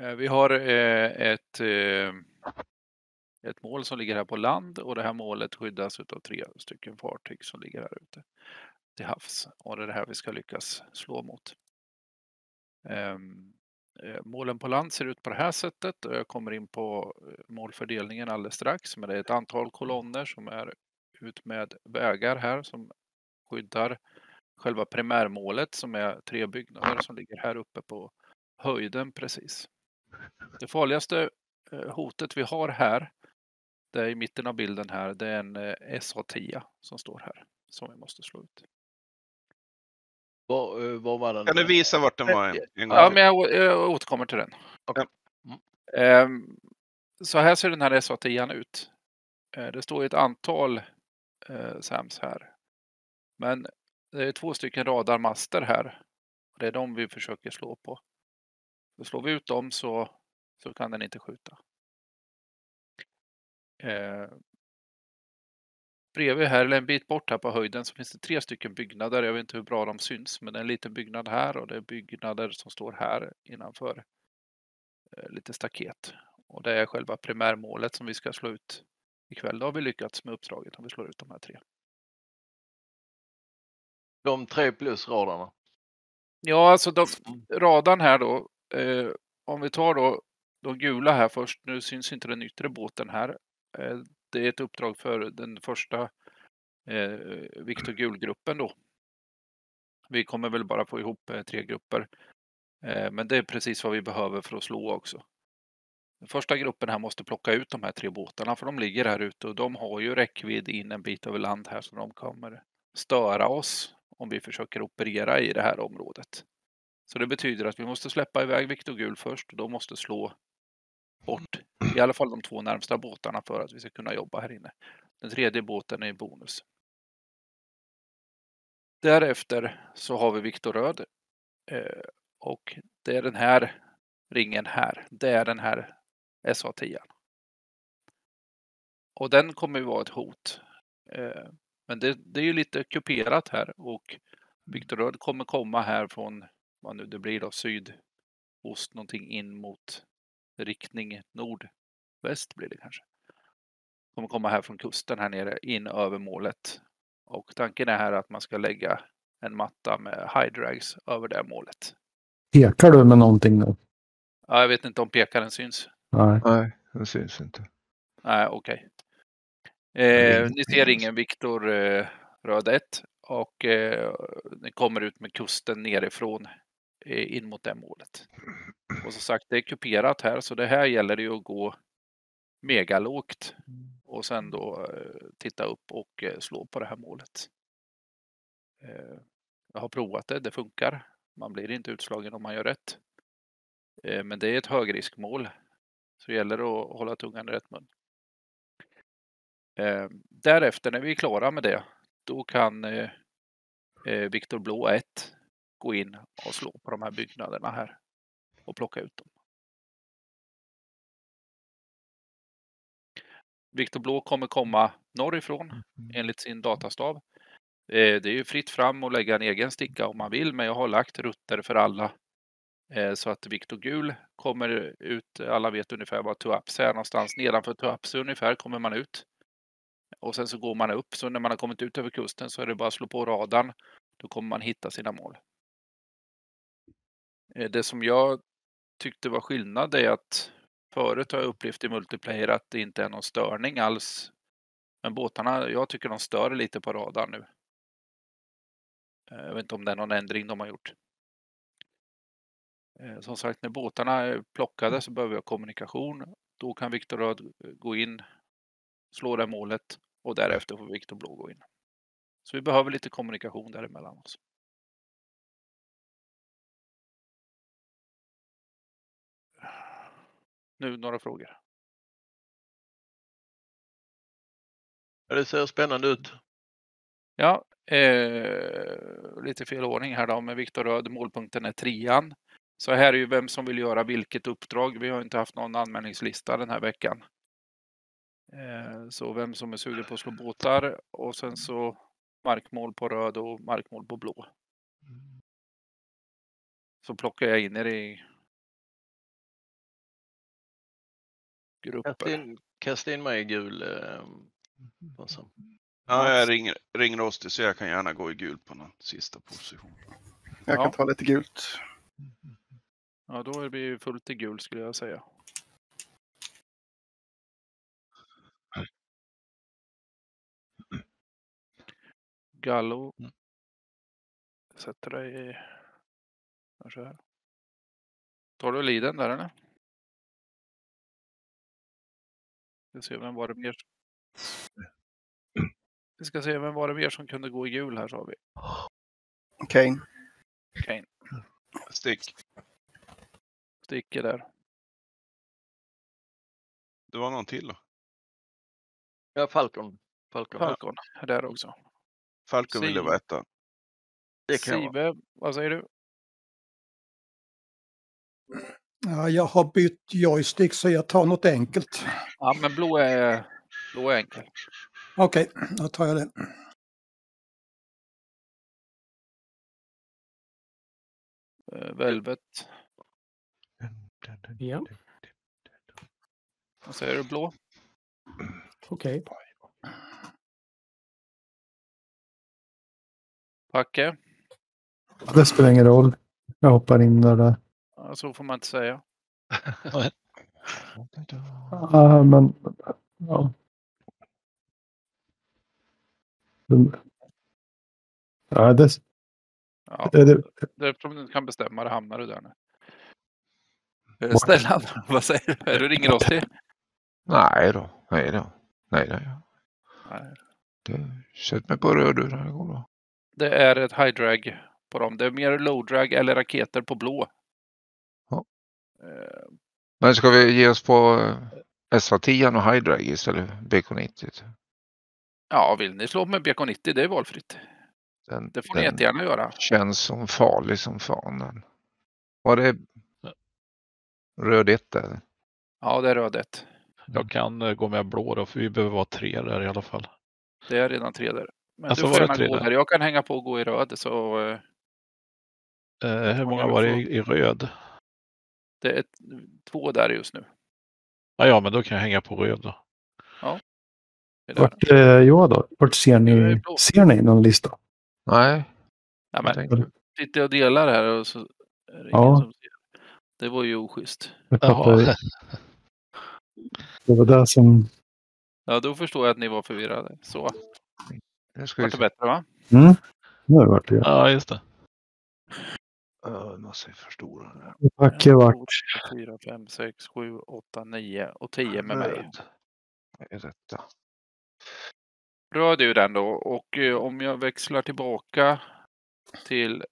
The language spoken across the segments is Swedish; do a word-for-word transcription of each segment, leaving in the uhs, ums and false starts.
Eh, Vi har eh, ett, eh, ett mål som ligger här på land och det här målet skyddas av tre stycken fartyg som ligger här ute till havs. Och det är det här vi ska lyckas slå mot. Ehm, eh, Målen på land ser ut på det här sättet och jag kommer in på eh, målfördelningen alldeles strax. Men det är ett antal kolonner som är ut med vägar här som skyddar själva primärmålet som är tre byggnader som ligger här uppe på höjden precis. Det farligaste eh, hotet vi har här, det är i mitten av bilden här, det är en eh, S A tio som står här som vi måste slå ut. Var, eh, var var den? Kan du visa vart den var en, en gång Ja, till? men jag, å- jag återkommer till den. Okej. Ehm, Så här ser den här S A tio ut. Eh, Det står ett antal eh, SAMs här. Men det är två stycken radarmaster här. Det är de vi försöker slå på. Så slår vi ut dem så, så kan den inte skjuta. Eh, Bredvid här, eller en bit bort här på höjden, så finns det tre stycken byggnader. Jag vet inte hur bra de syns, men det är en liten byggnad här och det är byggnader som står här innanför eh, lite staket. Och det är själva primärmålet som vi ska slå ut ikväll. Då har vi lyckats med uppdraget om vi slår ut de här tre. De tre plus radarna. Ja, alltså de, radarn här då. Eh, om vi tar då de gula här först. Nu syns inte den yttre båten här. Eh, det är ett uppdrag för den första eh, Viktor Gul-gruppen då. Vi kommer väl bara få ihop eh, tre grupper. Eh, men det är precis vad vi behöver för att slå också. Den första gruppen här måste plocka ut de här tre båtarna för de ligger här ute och de har ju räckvidd in en bit över land här så de kommer störa oss om vi försöker operera i det här området. Så det betyder att vi måste släppa iväg Viktor Gul först och de måste slå bort i alla fall de två närmsta båtarna för att vi ska kunna jobba här inne. Den tredje båten är bonus. Därefter så har vi Viktor Röd eh, och det är den här ringen här. Det är den här S A tio. Och den kommer ju vara ett hot. Eh, men det, det är ju lite kuperat här och Viktor Röd kommer komma här från vad nu det blir då sydost någonting in mot riktning nordväst blir det kanske. Kommer komma här från kusten här nere in över målet. Och tanken är här att man ska lägga en matta med high drags över det målet. Pekar du med någonting nu? Ja, jag vet inte om pekaren syns. Nej. Nej, den syns inte. Nej, okej. Eh, ni ser ingen Viktor eh, Röd ett och eh, ni kommer ut med kusten nerifrån eh, in mot det målet. Och som sagt, det är kuperat här så det här gäller det ju att gå megalågt och sen då eh, titta upp och eh, slå på det här målet. Eh, jag har provat det, det funkar. Man blir inte utslagen om man gör rätt. Eh, men det är ett högriskmål så gäller det att hålla tungan i rätt mun. Eh, därefter när vi är klara med det, då kan eh, eh, Viktor Blå ett gå in och slå på de här byggnaderna här och plocka ut dem. Viktor Blå kommer komma norrifrån enligt sin datastav. Eh, det är ju fritt fram att lägga en egen sticka om man vill, men jag har lagt rutter för alla eh, så att Viktor Gul kommer ut. Alla vet ungefär var Tuaps är någonstans. Nedanför Tuaps ungefär kommer man ut. Och sen så går man upp, så när man har kommit ut över kusten så är det bara att slå på radarn. Då kommer man hitta sina mål. Det som jag tyckte var skillnad är att förut har jag upplevt i multiplayer att det inte är någon störning alls. Men båtarna, jag tycker de stör lite på radarn nu. Jag vet inte om det är någon ändring de har gjort. Som sagt, när båtarna är plockade så behöver vi ha kommunikation. Då kan Viktor Röd gå in, slå det målet och därefter får Viktor Blå gå in. Så vi behöver lite kommunikation däremellan oss. Nu några frågor. Ja, det ser spännande ut. Ja, eh, lite fel ordning här då med Viktor Röd. Målpunkten är trean. Så här är ju vem som vill göra vilket uppdrag. Vi har inte haft någon anmälningslista den här veckan. Eh, så vem som är sugen på att slå båtar och sen så markmål på röd och markmål på blå. Så plockar jag in er i grupper. Kasta in, kasta in mig i gul. Eh, alltså. Ja, jag ringer, ringer oss till så jag kan gärna gå i gul på någon sista position. Jag kan Ja. ta lite gult. Ja, då är det ju fullt i gul skulle jag säga. Gallo. Mm. Sätter dig i... Så här. Tar du liden där eller? Vi ska se vem var det mer. Vi ska se vem var det mer som kunde gå i gul här, sa vi. Okej. Kane. Stick. Sticker där. Det var någon till då. Ja, Falcon. Falcon. Falcon är där också. Falcon ville Siv. vara etta. Det kan jag vara. Sive, vad säger du? Ja, jag har bytt joystick så jag tar något enkelt. Ja, men blå är, blå är enkel. Okej, då tar jag det. Uh, Velvet. Ja, Vad säger du? Blå? okej. Packe? Det spelar ingen roll. Jag hoppar in där. där. Ja, så får man inte säga. Ah, men... Ja. Ja, det, Ja, det, det, det är som du kan bestämma, det hamnar du där nu. Eh, Stellan, vad säger du? Är du ringer oss till? Nej då, nej då. Nej då. Ja. Nej. Det, sätt mig på röd, det går bra. Det är ett high drag på dem. Det är mer low drag eller raketer på blå. Ja. Eh, Men ska vi ge oss på S V tio och High Drag istället för B K nittio? Ja, vill ni slå med B K nittio, det är valfritt. Den, Det får ni den jättegärna göra. känns som farlig som fan. Den. Var det röd ett eller? Ja, det är röd ett. Jag kan eh, gå med blå då, för vi behöver vara tre där i alla fall. Det är redan tre där. Men Alltså, du var får det gärna tre gå där? där. Jag kan hänga på och gå i röd. Så eh, Eh, hur många du var det får- i, i röd? det är ett, två där just nu. Ja, ja, men då kan jag hänga på röd då. Det är där. vart är jag då? Vart ser Du är ni, blå. ser ni någon lista? Nej. Ja, jag men, tänkte- sitter jag och delar här och så är det Ja. ingen som ser. Det var ju oschysst. Jag fattar, Jaha. det var det som... Ja, då förstår jag att ni var förvirrade. Så, Nu ska vi vart det se. bättre va? Mm. Nu har det varit det. Ja, just det. Uh, måste vi förstora det här. Packe vart... två, tre, fyra, fem, sex, sju, åtta, nio och tio med mig. Röd. Vad är detta? Röd är ju den då. Och eh, om jag växlar tillbaka till...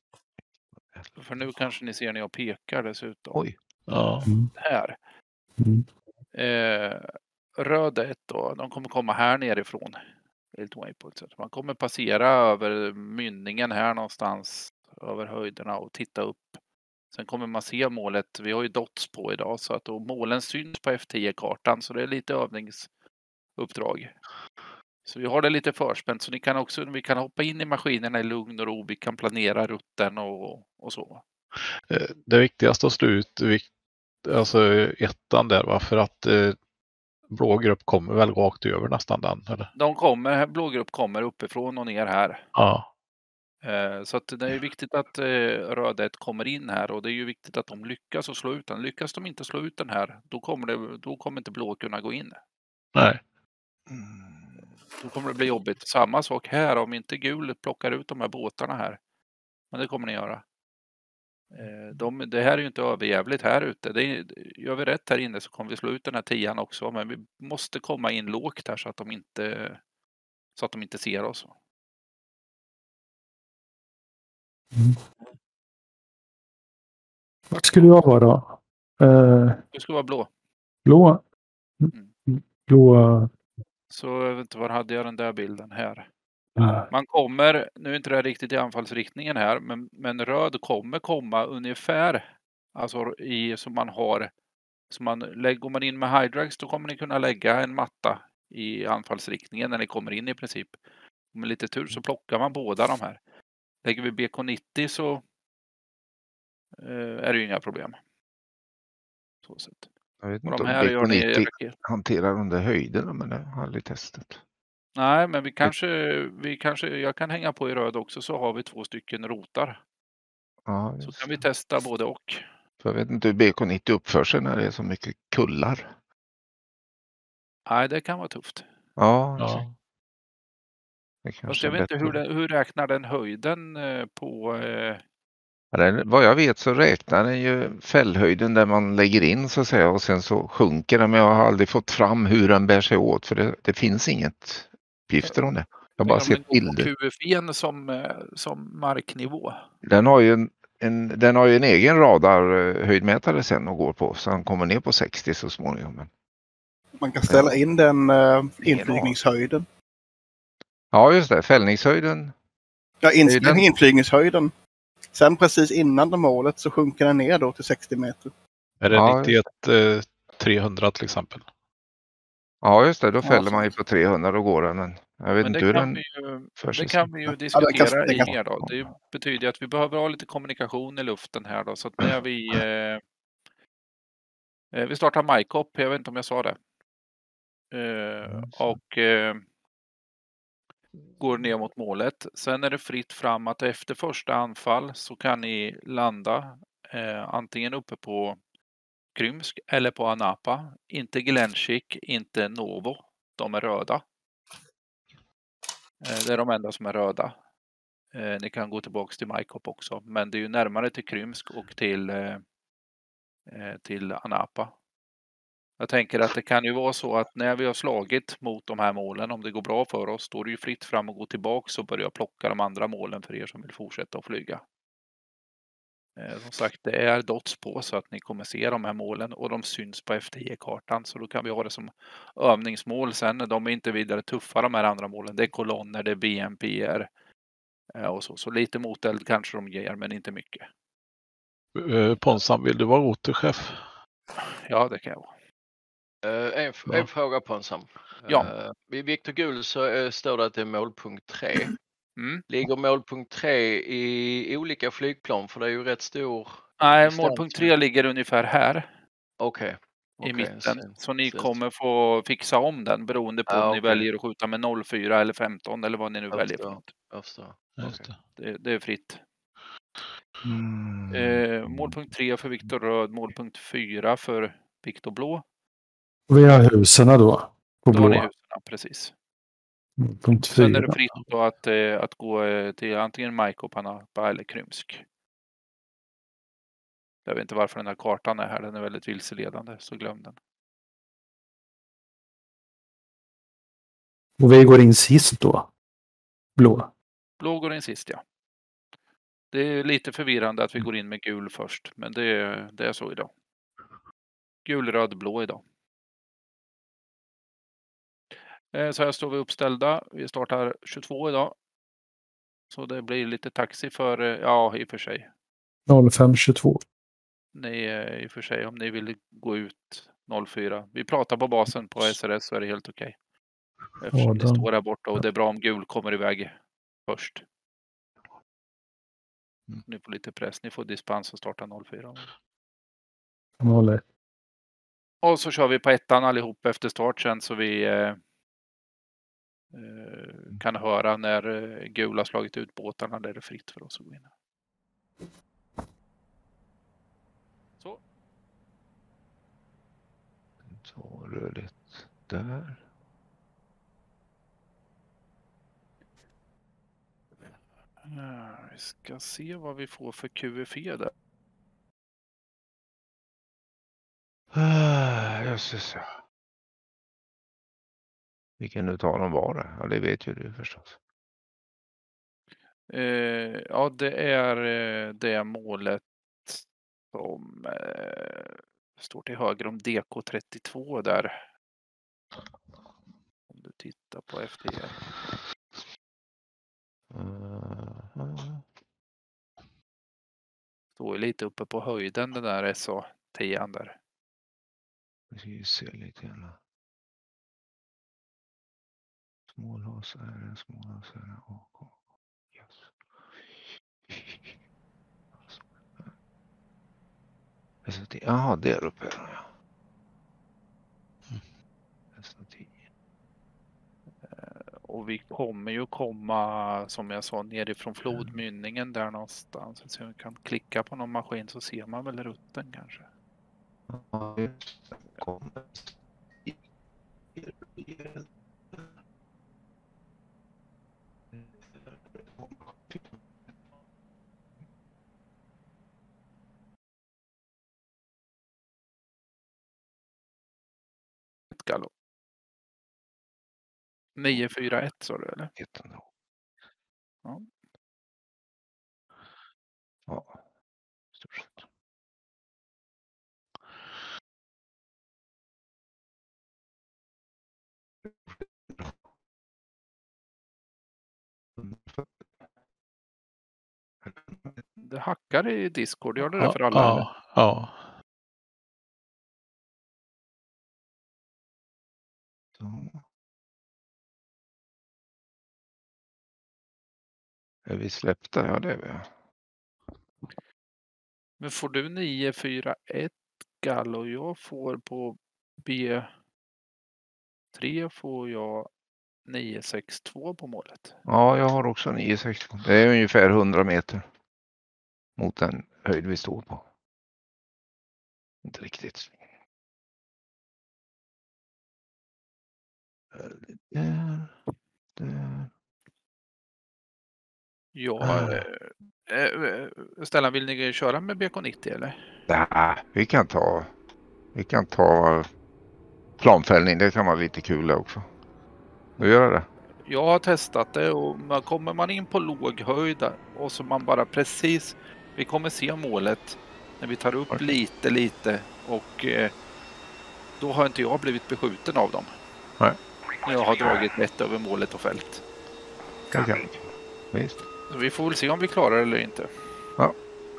För nu kanske ni ser när jag pekar dessutom. Oj. Ja. Mm. Här. Mm. Eh, röd ett då. De kommer komma här nerifrån. Så man kommer passera över mynningen här någonstans. Över höjderna och titta upp. Sen kommer man se målet. Vi har ju dots på idag så att då målen syns på F tio-kartan. Så det är lite övningsuppdrag. Så vi har det lite förspänt. Så ni kan också, vi kan hoppa in i maskinerna i lugn och ro. Vi kan planera rutten och, och så. Eh, Det viktigaste att stå ut, vik- alltså ettan där, va? För att eh, blå grupp kommer väl rakt över nästan den, eller? De kommer, blågrupp kommer uppifrån och ner här. Ja. Eh, Så att det är viktigt att eh, röd ett kommer in här och det är ju viktigt att de lyckas att slå ut den. Lyckas de inte slå ut den här, då kommer, det, då kommer inte blå kunna gå in. Nej. Då kommer det bli jobbigt. Samma sak här, om inte gul plockar ut de här båtarna här. Men det kommer ni göra. Eh, De, det här är ju inte överjävligt här ute. Det är, gör vi rätt här inne så kommer vi slå ut den här tian också. Men vi måste komma in lågt här så att de inte, så att de inte ser oss. Vart skulle jag vara? Eh, Du ska vara blå. blå? Mm. Blå... Så jag vet inte, var hade jag den där bilden här? eh, Man kommer, nu är inte det här riktigt i anfallsriktningen här, men, men röd kommer komma ungefär, alltså i, som man har, som man, går man in med high drags då kommer ni kunna lägga en matta i anfallsriktningen när ni kommer in i princip. Med lite tur så plockar man båda de här. Lägger vi B K nittio så eh, är det ju inga problem. Så sätt. Jag vet Och inte de om här gör ni B K nittio raket. hanterar de där höjderna, men det har jag aldrig testat. Nej, men vi kanske, vi kanske, jag kan hänga på i röd också, så har vi två stycken rotar. Ja, Så just kan vi det. testa både och. För jag vet inte hur B K nittio uppför sig när det är så mycket kullar. Nej, det kan vara tufft. Ja, Ja. det Fast kanske jag är vet inte hur, bättre. det, hur räknar den höjden eh, på... Eh, Ja, den- vad jag vet så räknar den ju fällhöjden där man lägger in så att säga och sen så sjunker den, men jag har aldrig fått fram hur den bär sig åt för det, det finns inget uppgifter om det. Jag har bara om den sett går bilder. på Q F en som, eh, som marknivå. Den har ju en, en, den har ju en egen radarhöjdmätare sen och går på så han kommer ner på sextio så småningom. Men... Man kan ställa in den uh, Ingen inflygningshöjden. Ja just det, fällningshöjden. Ja, in, Höjden. inflygningshöjden. Sen precis innan målet så sjunker den ner då till sextio meter. Är det Ja, nittioett eh, trehundra till exempel? Ja just det, då Ja, fäller så- man ju på trehundra då går den. Men jag vet Men inte det hur kan den vi ju, för sig det kan sen. vi ju Ja, den diskutera kan- den kan- i er då. Det betyder ju att vi behöver ha lite kommunikation i luften här då. Så att när vi... Eh, eh, vi startar MyCop, jag vet inte om jag sa det. Eh, och eh, går ner mot målet. Sen är det fritt fram att efter första anfall så kan ni landa eh, antingen uppe på Krymsk eller på Anapa. Inte Glenshik, inte Novo. De är röda. Eh, det är de enda som är röda. Eh, ni kan gå tillbaka till MyCop också. Men det är ju närmare till Krymsk och till, eh, eh, till Anapa. Jag tänker att det kan ju vara så att när vi har slagit mot de här målen, om det går bra för oss, då är det ju fritt fram att gå tillbaka och börja plocka de andra målen för er som vill fortsätta att flyga. Eh, som sagt, det är dots på så att ni kommer se de här målen och de syns på F T E-kartan. Så då kan vi ha det som övningsmål sen. De är inte vidare tuffa de här andra målen. Det är kolonner, det är B M P R eh, och så. Så lite moteld kanske de ger, men inte mycket. Eh, Ponsam, vill du vara rotorchef? Ja, det kan jag vara. Eh, en, Ja. en fråga på en sam. Ja. Uh, vid Viktor Gul så uh, står det att det är målpunkt tre. Mm. Ligger målpunkt tre i olika flygplan? För det är ju rätt stor Nej, distans. målpunkt tre ligger ungefär här Okej. i okej, mitten. sen- Så ni sen- kommer få fixa om den beroende på Ah, om ni okej. väljer att skjuta med noll fyra eller femton eller vad ni nu Jag väljer för förstår. något. Jag förstår. Just Okej. det. Det, det är fritt. Mm. Eh, målpunkt tre för Viktor röd, målpunkt fyra för Viktor blå. Och vi har husen då. På Då har ni blå. husen, precis. Punkt Sen är det fyra. fritt då att, eh, att gå eh, till antingen MyCop, Anapa eller Krymsk. Jag vet inte varför den här kartan är här, den är väldigt vilseledande, så glöm den. Och vi går in sist då. Blå. Blå går in sist, ja. Det är lite förvirrande att vi går in med gul först, men det, är- det är så idag. Gul, röd, blå idag. Eh, Så här står vi uppställda. Vi startar tjugotvå idag. Så det blir lite taxi för, eh, ja i och för sig. noll fem tjugotvå. Ni, eh, i och för sig om ni vill gå ut noll fyra. Vi pratar på basen på S R S så är det helt okej. Eftersom ni Adam. står där borta och det är bra om gul kommer iväg först. Ni får lite press. Ni får dispens att starta noll fyra. noll ett. Och så kör vi på ettan allihop efter start sen så vi eh, eh, kan höra när eh, gula slagit ut båtarna där det är fritt för oss att gå in. Så. Så rödligt där. Ja, vi ska se vad vi får för Q F E där. Ah, jösses ja. Vilken utav dem var det? Ja, det vet ju du förstås. Eh, ja, det är eh, det målet som eh, står till höger om D K trettiotvå där. Om du tittar på F T E. Uh, Står ju lite uppe på höjden den där S A tio där. vi ska ju se lite grann. Smålas är det, smålas är det. A K. Yes. Alltså, det, aha, där uppe är de, ja. Och vi kommer ju komma, som jag sa, nerifrån flodmynningen där någonstans. Så jag kan klicka på någon maskin så ser man väl rutten kanske. Ja, just det. Kommer. Gallo. nio fyra ett sa du eller? Jättebra. Ja. Ja, stort sett. Det hackar i Discord, gör det det för alla? Ja, Eller? ja. Så. Är vi släppta? Ja, det är vi. Men får du nio fyra ett Gallo, jag får på B tre får jag nio sex två på målet. Ja, jag har också nio sextio. Det är ungefär hundra meter mot den höjd vi står på. Inte riktigt. Där, där. Ja, äh, äh, Stellan, vill ni köra med B K nittio eller? Nej, vi kan ta vi kan ta planfällning. Det kan vara lite kul också. Vi gör det. Jag har testat det och man, kommer man in på låg höjd och så man bara precis, vi kommer se målet när vi tar upp Okej. lite lite och eh, då har inte jag blivit beskjuten av dem. Nej. När jag har dragit rätt över målet och fält. Okej. Visst. Så vi får väl se om vi klarar det eller inte. Ja.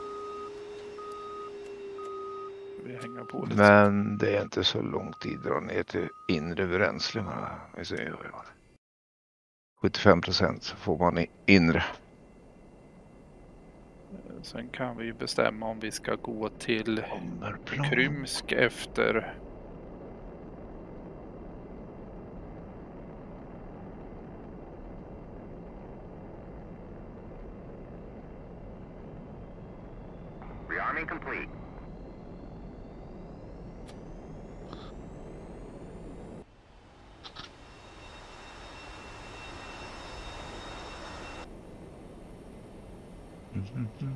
Vi hänger på lite. Men det är inte så lång tid att dra ner till inre bränsle. Vi ser sjuttiofem procent så får man i inre. Sen kan vi ju bestämma om vi ska gå till Ommerplan. Krymsk efter Rearming complete. Mhm, mhm.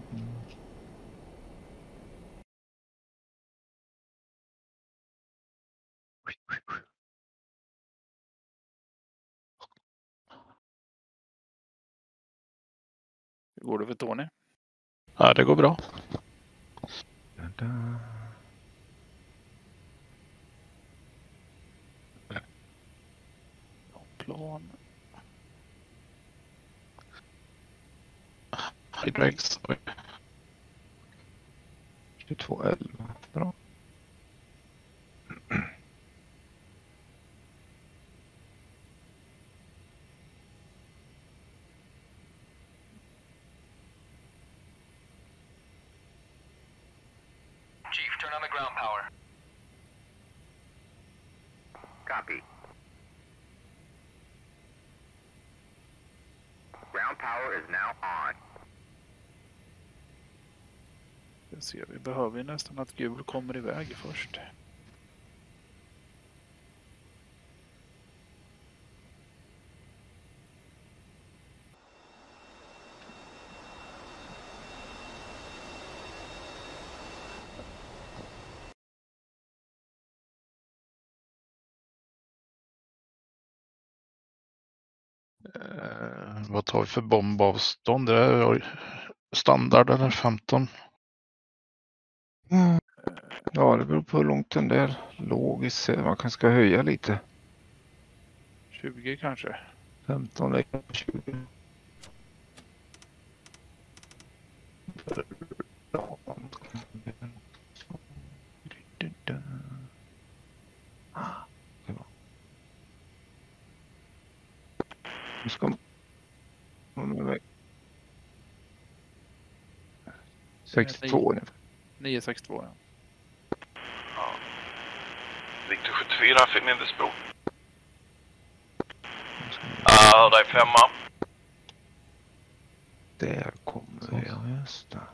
Hur går det för Tony? Ja, det går bra. Da-da. Plan. Hydrex. tjugotvå elva. Bra. Chief, turn on the ground power. Copy. Ground power is now on. Jag ser, vi behöver ju nästan att gul kommer iväg först. Eh, vad tar vi för bombavstånd? Det är standard eller femton? Mm. Ja, det beror på hur långt den där logiskt. Man kanske ska höja lite. tjugo kanske. femton lägger på tjugo. Nu ska man... sextiotvå ungefär. nio sex två. Ja. Victor sjuttiofyra, förbindelsebro. Ja, hör dig femma. Där kommer jag, just det.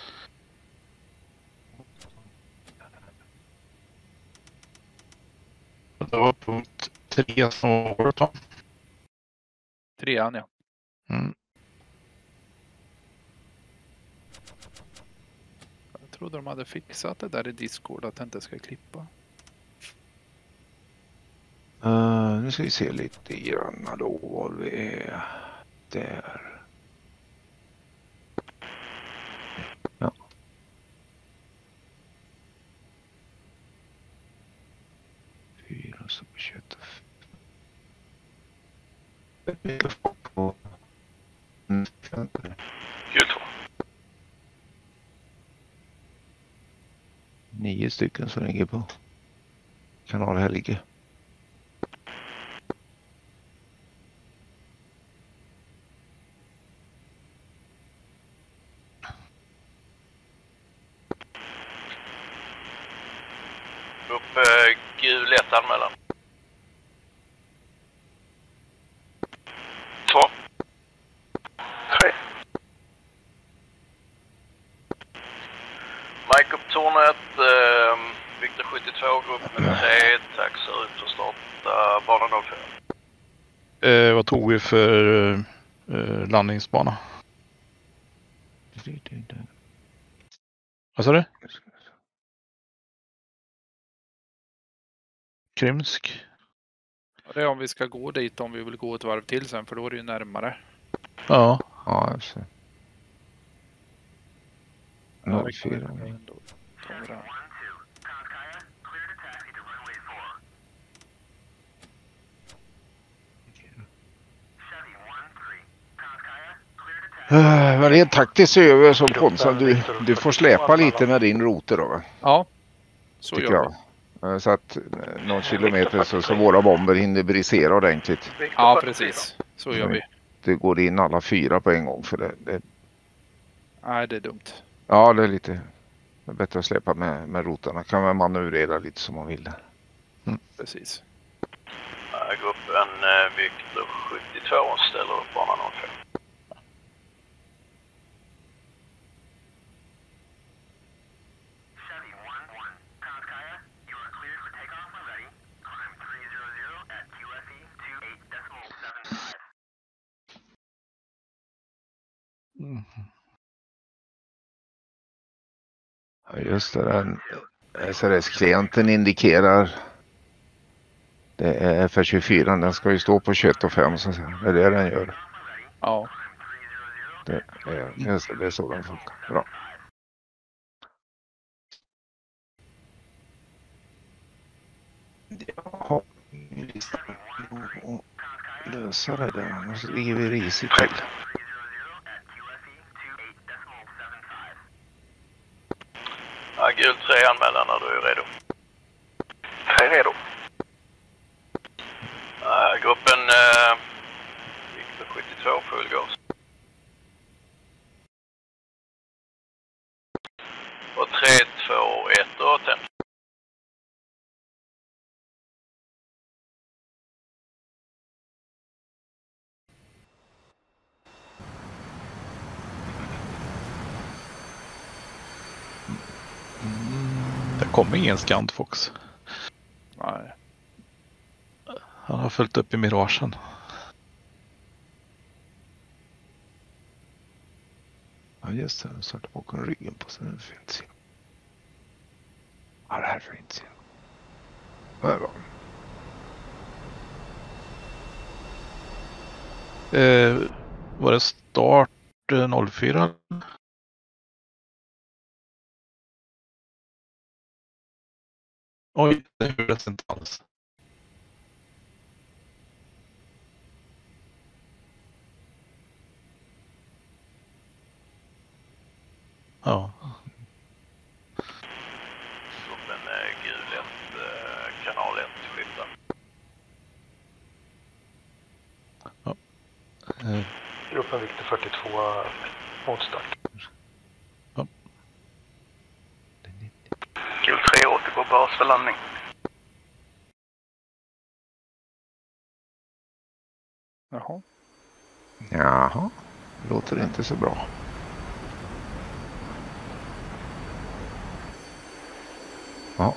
Det var punkt tre som var året va? Trean, ja. Mm. Jag trodde de hade fixat det där i Discord att det inte ska klippa. Uh, nu ska vi se lite grann då var vi är där. Ja. Fyra så på kött och Gud två. Nio stycken som ligger på kanal Helge. Upp eh, gul ett anmälan. Två. Tre. Mike upp tornet. Eh, Victor sjuttiotvå, grupp med tre. Taxar ut och starta bana noll fyra. Eh, vad tog vi för eh, landningsbana? Vad sa du? Krymsk. Det är om vi ska gå dit, om vi vill gå ett varv till sen, för då är det ju närmare. Ja. Ja, alltså. noll fyra. Då tar vi den. Uh, men det är taktiskt över som Ponsa. Du, du får släpa lite med din rotor då va? Ja, så Tycker gör vi. jag. Uh, så att uh, någon kilometer så, så våra bomber hinner brisera ordentligt. Ja, precis. Så gör vi. Det går in alla fyra på en gång för det. det Nej, det är dumt. ja, det är lite det är bättre att släpa med, med rotarna. Kan man manövrera lite som man vill. Mm. Precis. Gruppen eh, Victor sjuttiotvå ställer upp bana noll fem. Mm. Ja, just det, den S R S-klienten indikerar det är F R tjugofyra, den ska ju stå på tjugoett och fem så att säga. Det är det den gör. Ja. Det är, just det, det är så den funkar. Bra. Jaha, lösa det där, annars ligger vi risigt till. Ja, gul tre anmälan när du är redo. Tre redo. Uh, gruppen uh, Victor sjuttiotvå full gas. Och tre, två, ett och tänd. Det kommer ingen Scandfox. Nej. Han har följt upp i miragen. Ja just det, så att bakom ryggen på sig nu finns ju. Ja det här finns ju. Vad är det? Eh, var det start eh, noll fyra? Oj, det hördes inte alls. Ja. Gruppen uh, gul ett, uh, kanal ett, skifta. Ja. Eh, Gruppen Victor fyrtiotvå mot start. Ja. Gul tre återgår bas för landning. Jaha. Jaha, låter inte så bra. Ja.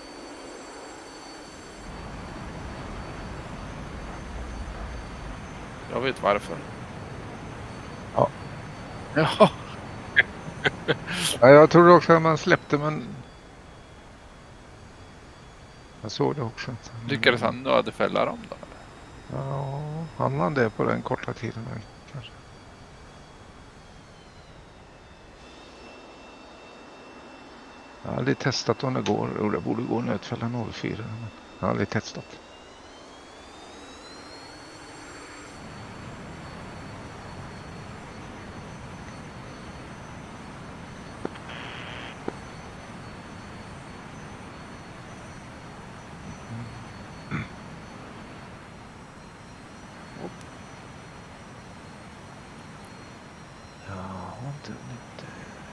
Jag vet varför. Ja. Ja. Ja, jag trodde också att man släppte, men jag såg det också. Lyckades han nödfälla dem då? Ja, han hade det på den korta tiden kanske. Jag har aldrig testat om det går. Och det borde gå nödfälla noll fyra. Men jag har aldrig testat. Ja, inte lite.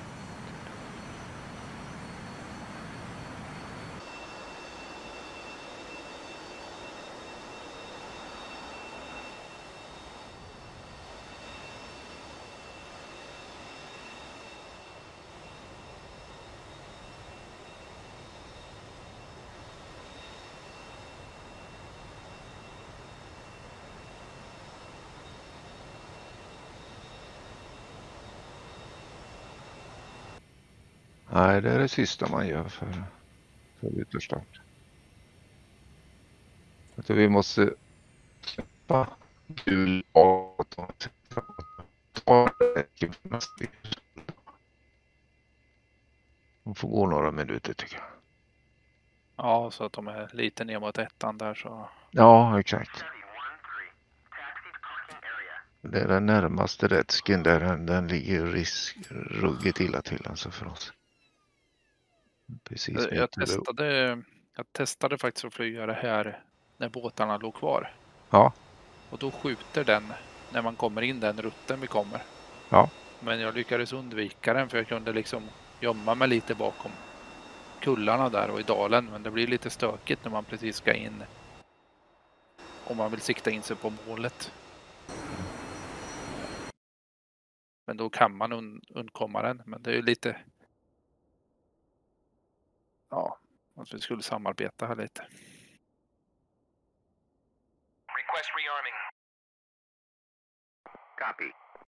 Nej, det är det sista man gör för, för ytterstart. Att vi måste släppa gul och ta det. De får gå några minuter tycker jag. Ja, så att de är lite ner mot ettan där så. Ja, exakt. Det är den närmaste rädsken där den, den ligger risk, ruggigt illa till alltså för oss. Precis. Jag testade, jag testade faktiskt att flyga det här när båtarna låg kvar. Ja. Och då skjuter den när man kommer in den rutten vi kommer. Ja. Men jag lyckades undvika den för jag kunde liksom gömma mig lite bakom kullarna där och i dalen. Men det blir lite stökigt när man precis ska in. Om man vill sikta in sig på målet. Men då kan man und- undkomma den. Men det är ju lite... Ja, att vi skulle samarbeta här lite. Request rearming. Copy.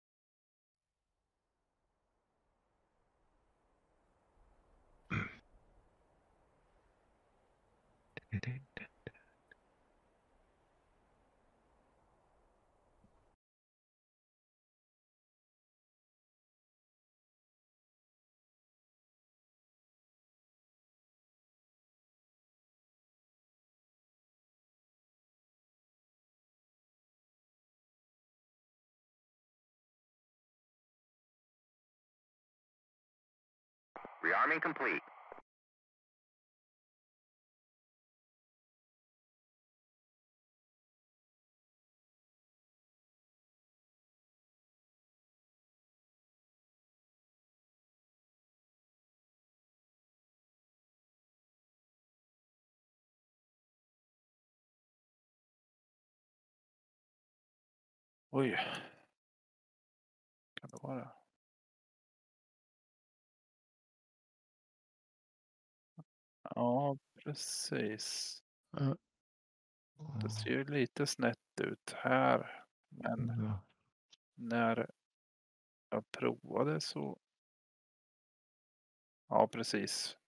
Rearming complete. Oj. Kan det vara? Ja, precis. Mm. Det ser ju lite snett ut här. Men Mm. när jag provade så... Ja, precis.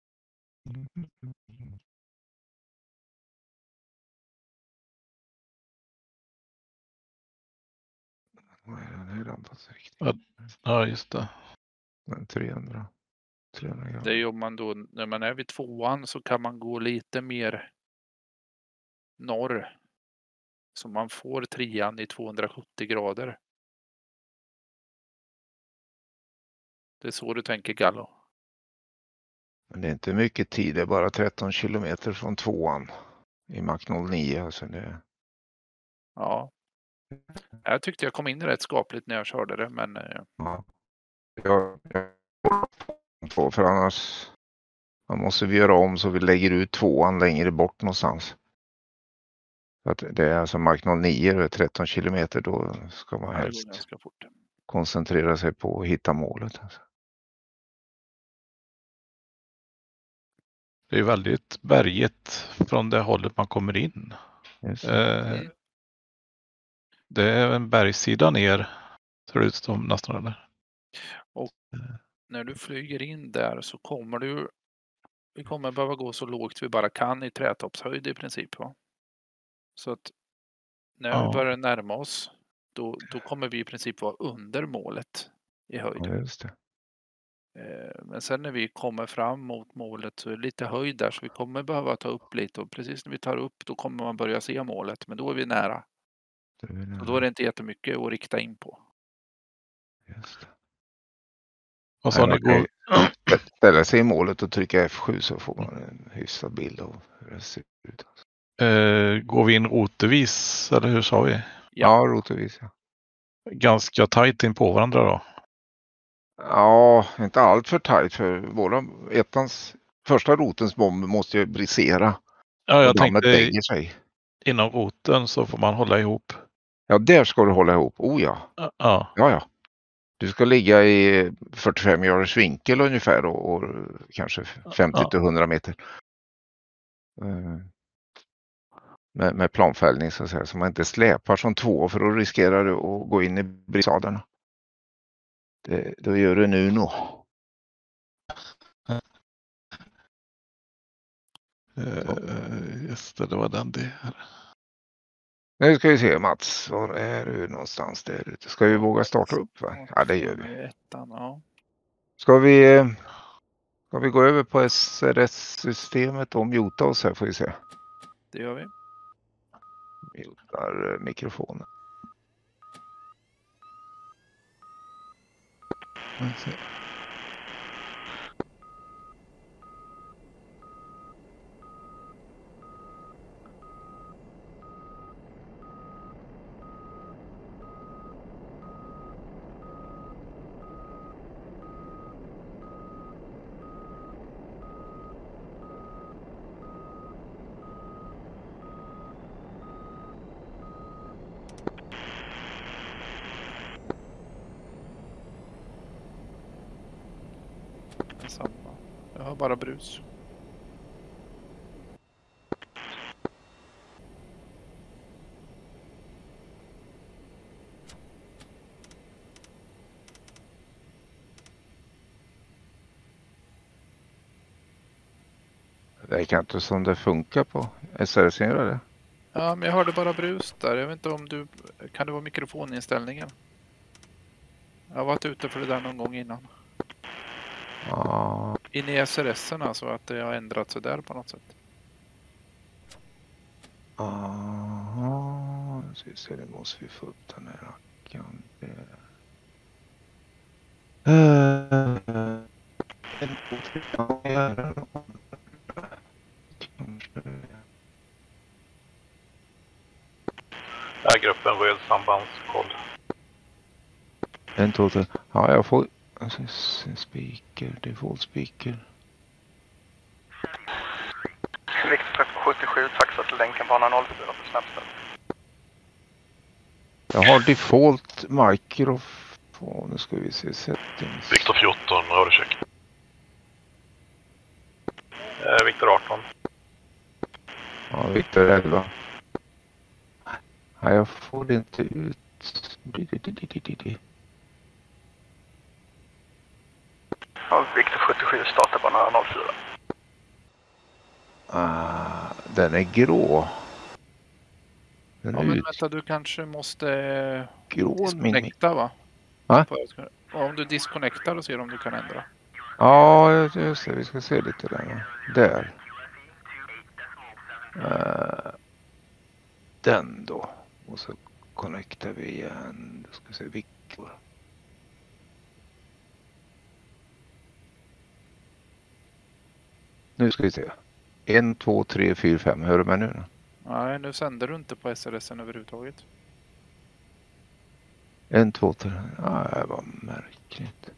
Vad är den här rampas riktigt? Ja, ja, just det. Men trehundra. trehundra gram. Det är ju om man då, när man är vid tvåan så kan man gå lite mer norr. Så man får trean i tvåhundrasjuttio grader. Det är så du tänker, Gallo. Men det är inte mycket tid, det är bara tretton kilometer från tvåan i Mach noll nio. Alltså det... Ja. Jag tyckte jag kom in rätt skapligt när jag körde det, men... Ja. Jag, jag, för annars man måste vi göra om så vi lägger ut tvåan längre bort någonstans. Att det är alltså mark noll nio, det är tretton kilometer, då ska man Ja, det går helst ganska fort. koncentrera sig på att hitta målet. Alltså. Det är väldigt bergigt från det hållet man kommer in. Just. Eh, det är en bergssida ner, ser det ut som nästan. Eller? Och när du flyger in där så kommer du, vi kommer behöva gå så lågt vi bara kan i trätoppshöjd i princip. Va? Så att när Ja. vi börjar närma oss, då, då kommer vi i princip vara under målet i höjd. Ja, just det. Eh, Men sen när vi kommer fram mot målet så är det lite höjd där så vi kommer behöva ta upp lite och precis när vi tar upp då kommer man börja se målet men då är vi nära. Det är Och då är det inte jättemycket att rikta in på. Just det. Och så Nej, ni man kan går, ju ställa sig i målet och trycka F sju så får man en hyfsad bild av hur det ser ut. eh, går vi in rotevis, eller hur sa vi? Ja. Ja, rotevis. Ja. Ganska tajt in på varandra då. Ja, inte allt för tajt för våra ettans första rotens bomb måste ju brisera. Ja, jag och dammet tänkte lägger sig. inom roten så får man hålla ihop. Ja, där ska du hålla ihop. Oh ja. Ja, Ja, ja. Du ska ligga i fyrtiofem graders vinkel ungefär och, och kanske femtio till hundra meter. Uh, med, med planfällning så att säga. Så man inte släpar som två för då riskerar du att gå in i brisaderna. Det, då gör du nu nog. eh, just det, det var den det. Nu ska vi se Mats, var är du någonstans där ute? Ska vi våga starta upp? Va? Ja, det gör vi. Ettan, ja. Ska vi, ska vi gå över på S R S-systemet och muta oss här får vi se. Det gör vi. Mutar mikrofonen. Samma. Jag har bara brus. Det verkar inte som det funkar på S R S. Gör det? Ja, men jag hörde bara brus där. Jag vet inte om du... Kan det vara mikrofoninställningen? Jag har varit ute för det där någon gång innan. Ja. In i S R S-en alltså, att det har ändrat sig där på något sätt. Aha, så vi ser, det måste vi få upp den här rackaren. Är gruppen röd sambandskoll? En, två, tre. Ja, jag får speaker, default speaker. Viktor sjuttiosju, taxa till länken bana noll fyra för snabbstart. Jag har default mikrofon. Nu ska vi se settings. Viktor fjorton, radiocheck. Eh, Viktor arton. Ja, Viktor elva. Ja, jag får det inte ut. Ja, Viktor sjuttiosju, startar bana noll fyra. Ah, den är grå. Den Ja, är men ut. vänta, du kanske måste Grå, min- disconnecta va? Va? För att- Om du disconnectar och ser om du kan ändra. Ja, just det. Vi ska se lite där. va. Där. Uh, den då. Och så connectar vi igen. Då ska vi se Viktor. Nu ska vi se. En, två, tre, fyra, fem. Hör du mig nu? Nej, nu sänder du inte på S R S-en överhuvudtaget. En, två, tre. Ja, det var märkligt.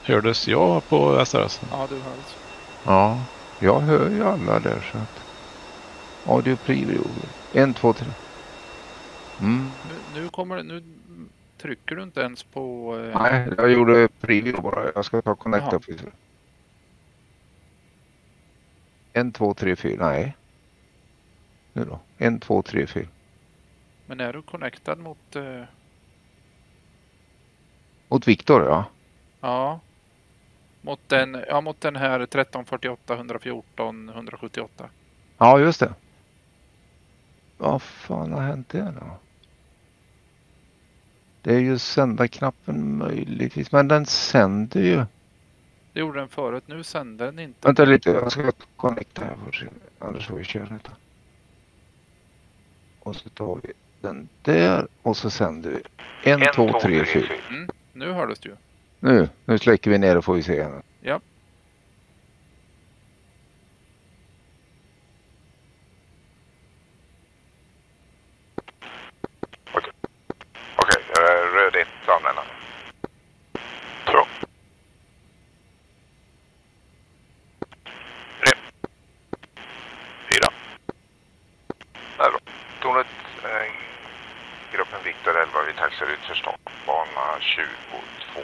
Hördes jag på S R S? Ja, du hörs. Ja, jag hör ju alla där så att... Audio preview. En, två, tre. Mm. Nu, nu kommer nu trycker du inte ens på... Eh... Nej, jag gjorde preview bara. Jag ska ta connecta. En, två, tre, fyra. Nej. Nu då. En, två, tre, fyra. Men är du connectad mot... Eh... Mot Viktor, ja. Ja. Mot den, ja, mot den här tretton fyrtioåtta etthundrafjorton etthundrasjuttioåtta. Ja, just det. Vad fan har hänt där då? Det är ju sända-knappen möjligtvis. Men den sänder ju. Det gjorde den förut. Nu sänder den inte. Vänta lite. Jag ska connecta här för sig. Annars får vi köra detta. Och så tar vi den där. Och så sänder vi. En, en två, tre, fyra. Mm, nu hördes det ju. Nu. Nu släcker vi ner och får vi se henne. Ja. Okej. Okej, röd ett använda. Två. Tre. Fyra. Där då. Tornet, eh, gruppen Viktor elva, vi taxar ut för startbana tjugotvå.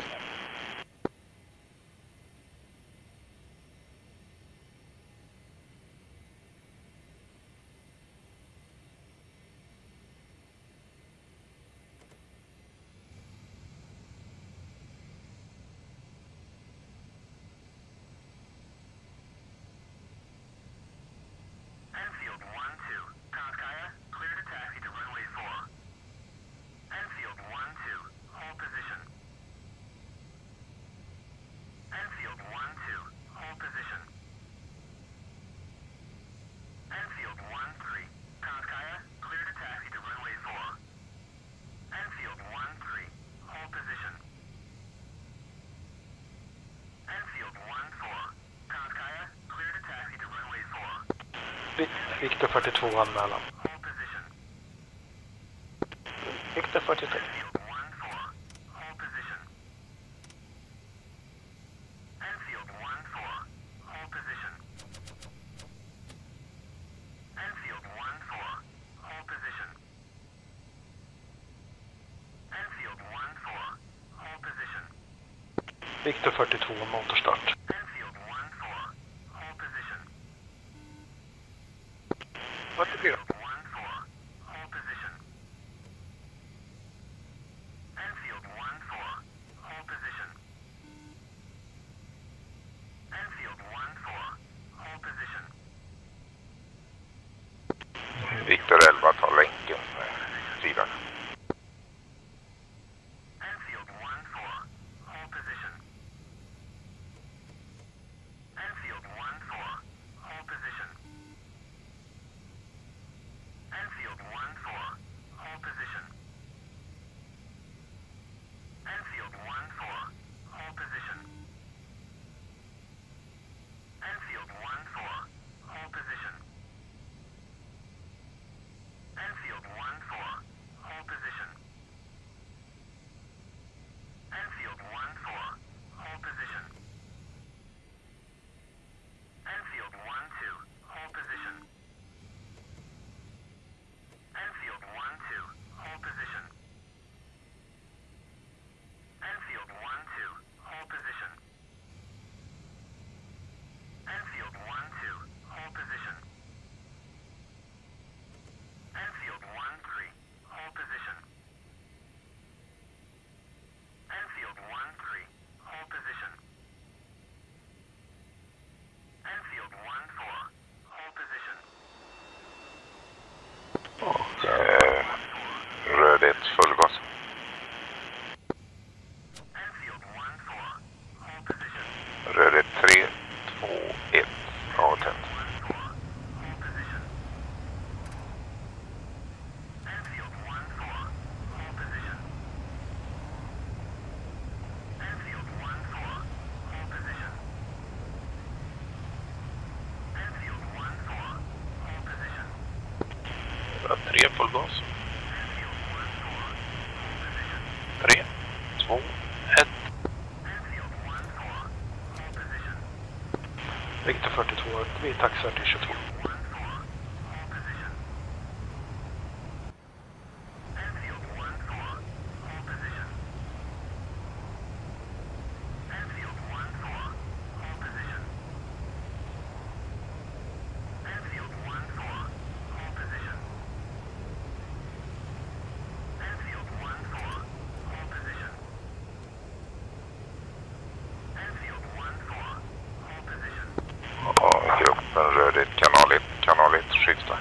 Viktor fyrtiotvå anmälan. Viktor fyrtiotre. Viktor fyrtiotvå motorstart. fyrtiofyra. Viktor elva tar länken sidan. Och eh, röd ett fullgas. Röd ett tre, två, ett. Ja, tänd. Tre fullgas. Tre, två, ett. Viktor fyrtiotvå, vi taxar till tjugotvå. Ja, gruppen Rödhet, kanal ett, kanal ett, skifta.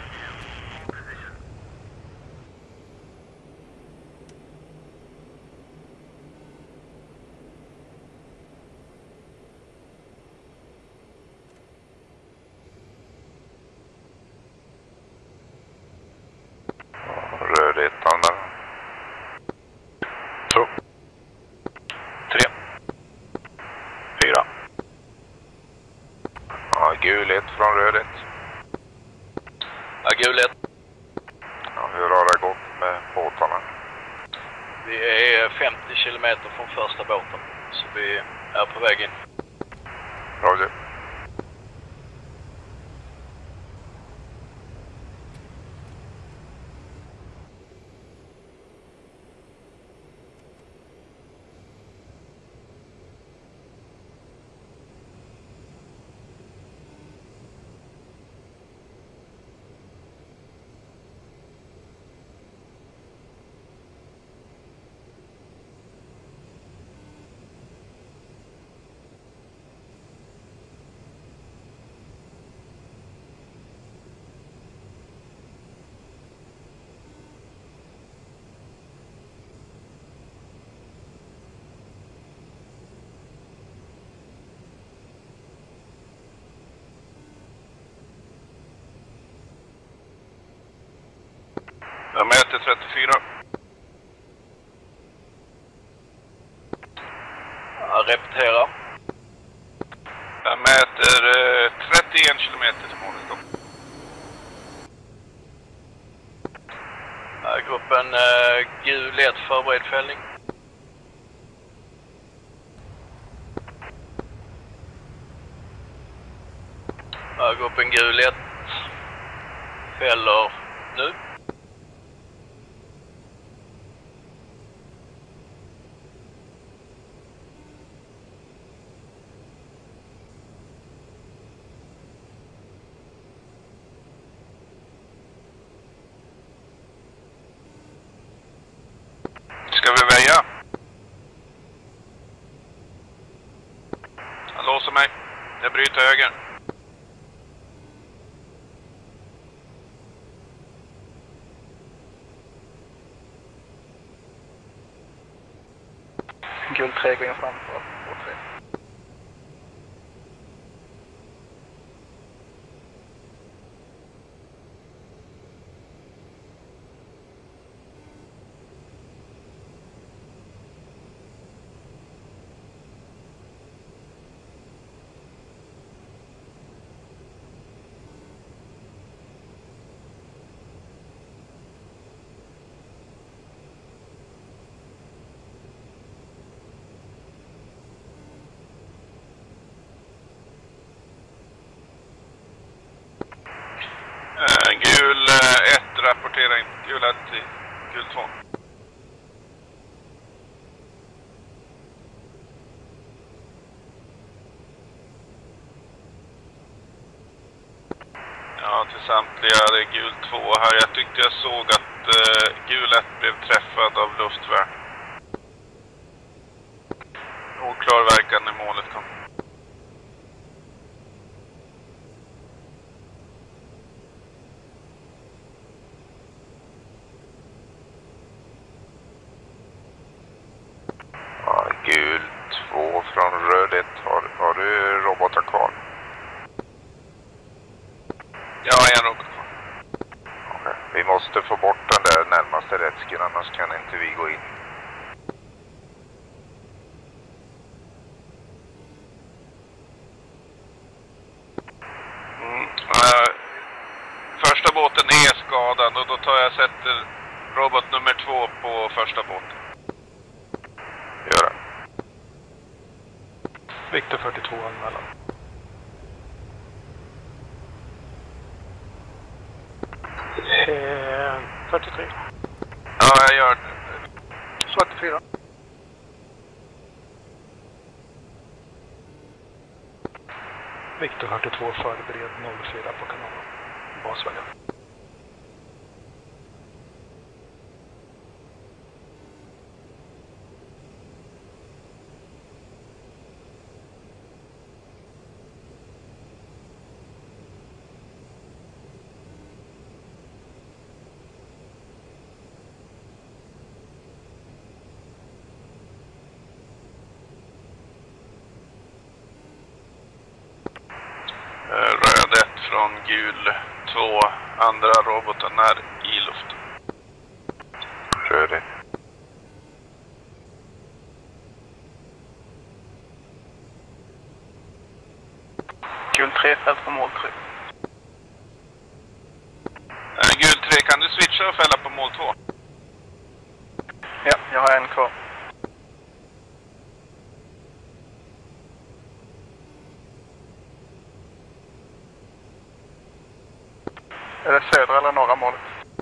Rödhet, anmälan. Två. Tre. Fyra. Ja, gul ett från Rödhet. Ja, gul ett. Ja, hur har det gått med båtarna? Vi är femtio kilometer från första båten, så vi är på väg in. Roger. Jag mäter trettiofyra. Ja, repetera. Jag mäter eh, trettioen kilometer till målet då. Ja, gruppen eh, gul ett, förbered fällning. Ja, gruppen gul ett, fäller nu. Ska vi väja? Han låser mig. Jag bryter höger. Gul tre går in framför. Uh, gul ett rapporterar in. Gul ett till gul två. Ja, till samtliga det är gul två här. Jag tyckte jag såg att uh, gul ett blev träffad av luftvärn. Oklar verkan i målet kom. Ja, gul två från Rödhet. Har, har du robotar kvar? Ja, en robot kvar. Okay. Vi måste få bort den där närmaste rädsken, annars kan inte vi gå in. Mm. Uh, första båten är skadad och då tar jag sätter robot nummer två på första båten. Gör det. Viktor fyrtiotvå anmälan. Eh, fyrtiotre. Ja, jag gör det. fyrtiofyra. Viktor fyrtiotvå förbered noll fyra på kanalen. Basvägen. Röd ett från gul två. Andra roboten är i luft. Röd ett. Gul tre fäll på mål tre. Äh, gul tre, kan du switcha och fälla på mål två? Ja, jag har en kvar. Är det södra eller norra målet?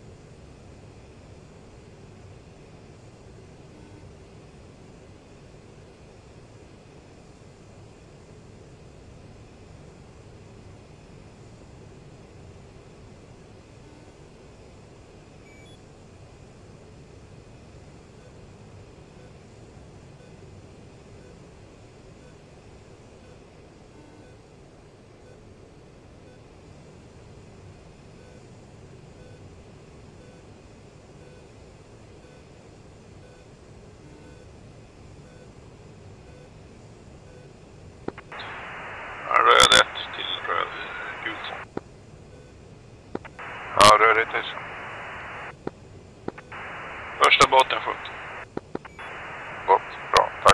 Röd ett till röd, gul två. Ja, röd ett. Första båten sjunkt. Gott, bra, tack.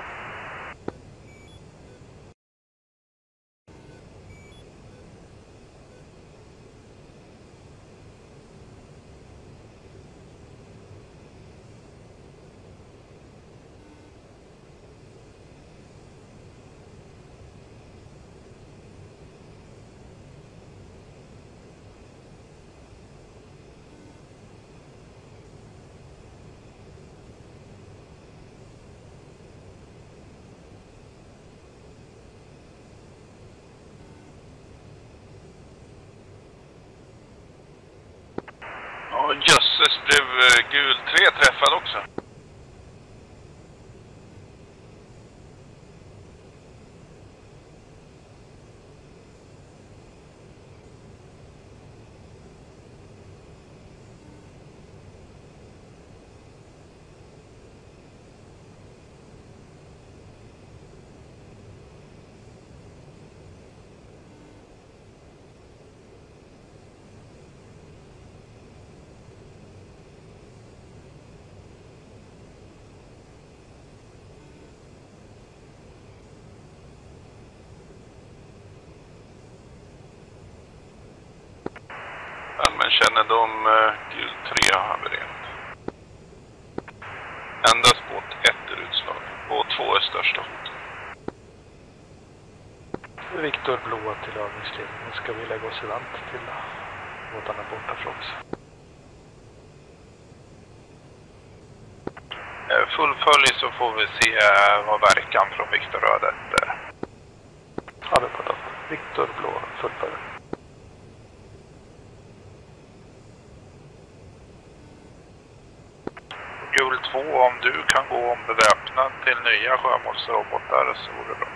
Ja, jösses, blev uh, gul tre träffad också. Allmän kännedom, uh, gul tre har havererat. Endast båt ett är utslag. Båt två är största hot. Viktor blåa till övningsledningen. Ska vi lägga oss i vant till båtarna borta för oss? Fullfölj så får vi se uh, vad verkan från Viktor rödet är. Ja, det är på det. Viktor blå fullfölj. Gul två, om du kan gå ombeväpnad till nya sjömålsrobotar så vore det bra.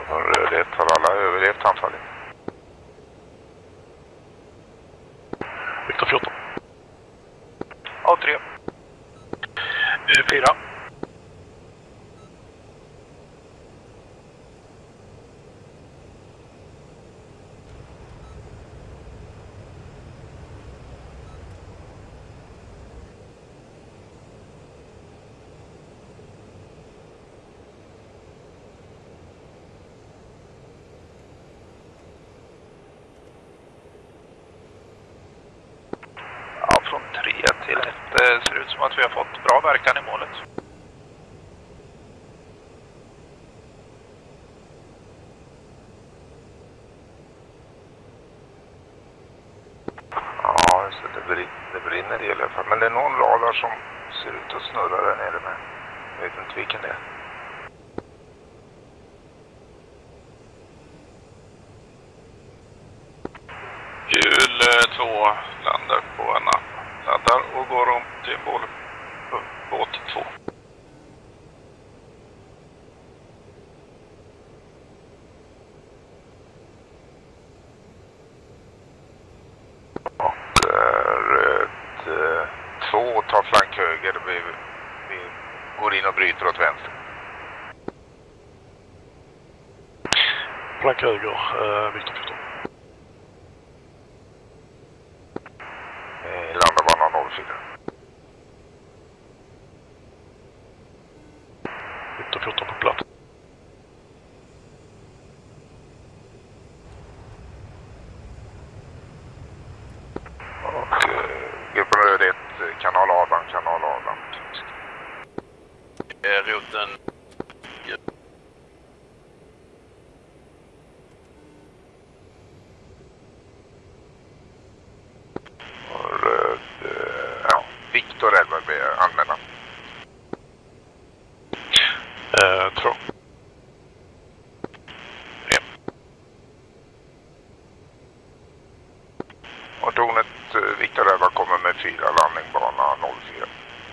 Röd ett, har alla överlevt anfallet? Viktor fjorton. A tre. fyra. Från tre till ett. Det ser ut som att vi har fått bra verkan i målet. Ja, så det, brin, det brinner i alla fall. Men det är någon radar som ser ut att snurra där nere med. Jag vet inte vilken det är. Jul två landar på en app. Laddar och går om till mål, båt två. Och uh, röd uh, två tar flank höger. Vi, vi går in och bryter åt vänster. Flank höger, uh, Viktor fjorton. Vi landar bana noll fyra. Viktor fjorton på plats. Och uh, gruppen röd ett, kanal Adam, kanal Adam. Roten. Och röd, uh, ja, Viktor elva blir anmälan. Uh, två. Och tornet uh, Viktor elva kommer med fyra, landning bana noll fyra.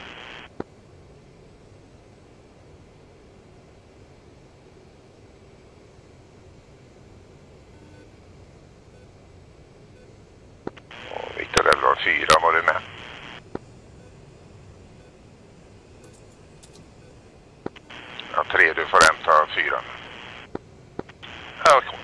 Och Viktor elva fyra, var du med? Ja, tre, du får hämta fyra. Ja, kom.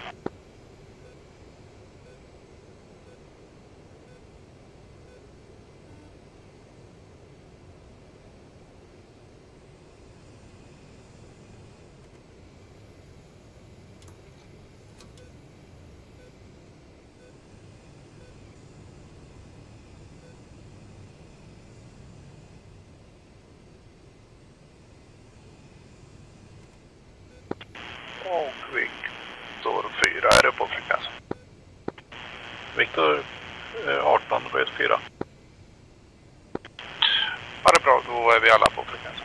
Och Viktor fyra är det på frekvens. Viktor eh, arton, röd fyra. Ja, det är bra. Då är vi alla på frekvens.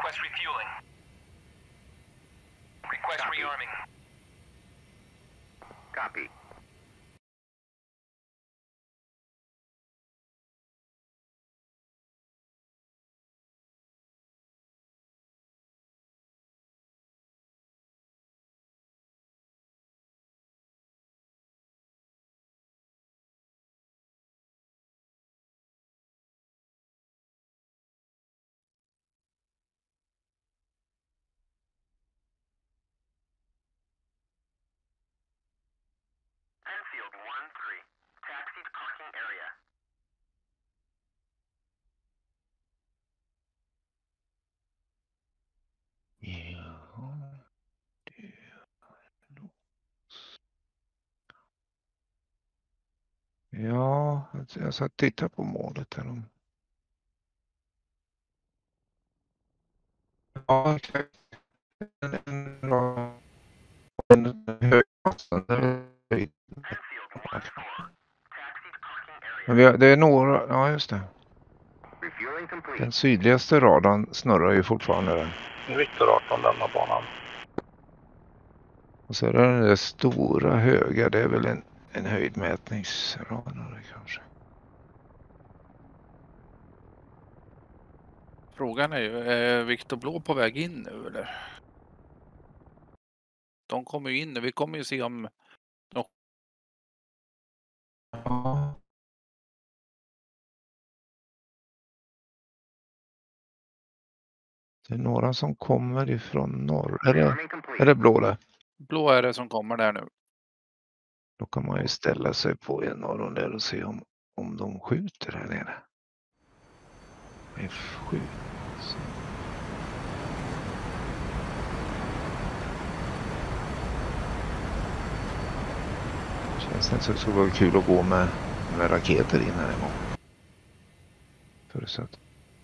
Request refueling. Request Copy. rearming. Copy. Enfield one three. Taxi to parking area. Ja, det... Ja, jag ska titta på målet här. Ja, exakt. En, en, en, en hög höjd. Men vi har, det är några, ja just det. Den sydligaste radarn snurrar ju fortfarande där. Viktor arton lämnar banan. Och så är det den där stora höga, det är väl en, en höjdmätningsradar kanske. Frågan är ju, är Viktor Blå på väg in nu eller? De kommer ju in nu, vi kommer ju se om... de... Ja. Det är några som kommer ifrån norr. Är det, är det blå där? Blå är det som kommer där nu. Då kan man ju ställa sig på en av dem där och se om, om de skjuter här nere. F sju. Så. Känns det inte så det skulle vara kul att gå med, med raketer in här imorgon. Förutsatt.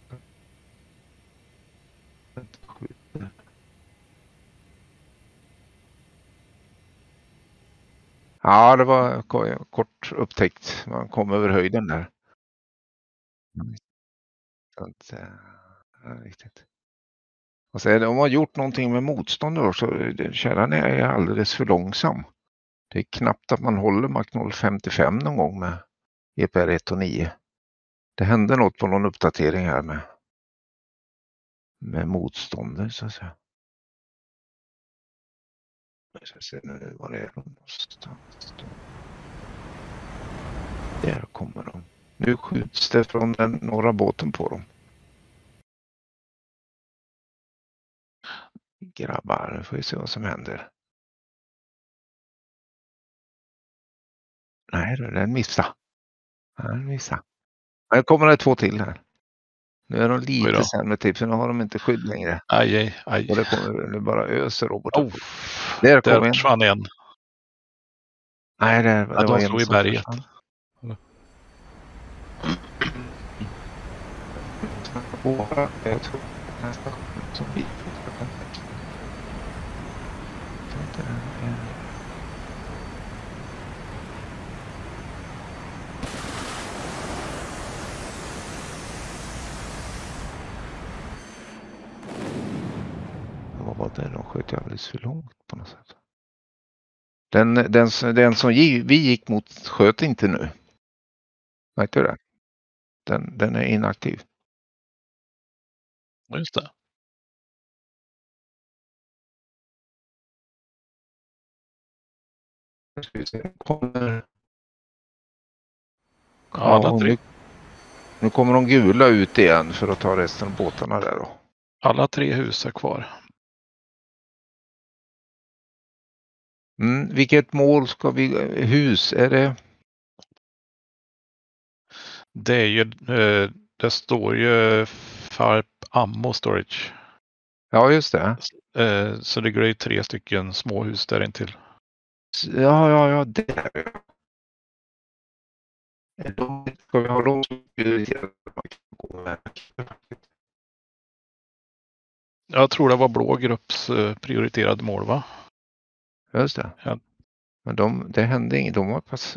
Ja, det var kort upptäckt. Man kom över höjden där. Mm. Så, ja, riktigt. Och så är det, om man har gjort någonting med motstånd då, så kärran är alldeles för långsam. Det är knappt att man håller Mach noll komma femtiofem någon gång med E P R ett och nio. Det hände något på någon uppdatering här med, med motståndet så att säga. Jag ska se nu var det är de någonstans. Där kommer de. Nu skjuts det från den norra båten på dem. Grabbar, nu får vi se vad som händer. Nej, den missade. Den missade. Nu kommer det två till här. Nu är de lite sämre typ, för nu har de inte skydd längre. Aj, aj, aj. Och det kommer nu bara öser robotar. Oh, där där kom en. försvann en. Nej, det, det ja, var de en slog i som berget. försvann. Jag tror nästan som vi. Vad var det? De sköt alldeles för långt på något sätt. Den, den, den som vi gick mot sköt inte nu. Vet du det? Den, den är inaktiv. Just det. Kommer... Ja, nu, nu kommer de gula ut igen för att ta resten av båtarna där då. Alla tre hus är kvar. Mm, vilket mål ska vi... Hus, är det... Det är ju... Det står ju Farp Ammo Storage. Ja, just det. Så det går ju tre stycken småhus där intill. Ja, ja, ja, där. Ska vi ha dem Jag tror det var blå grupps prioriterade mål, va? Just det. Ja. Men de, det hände inget. De var pass...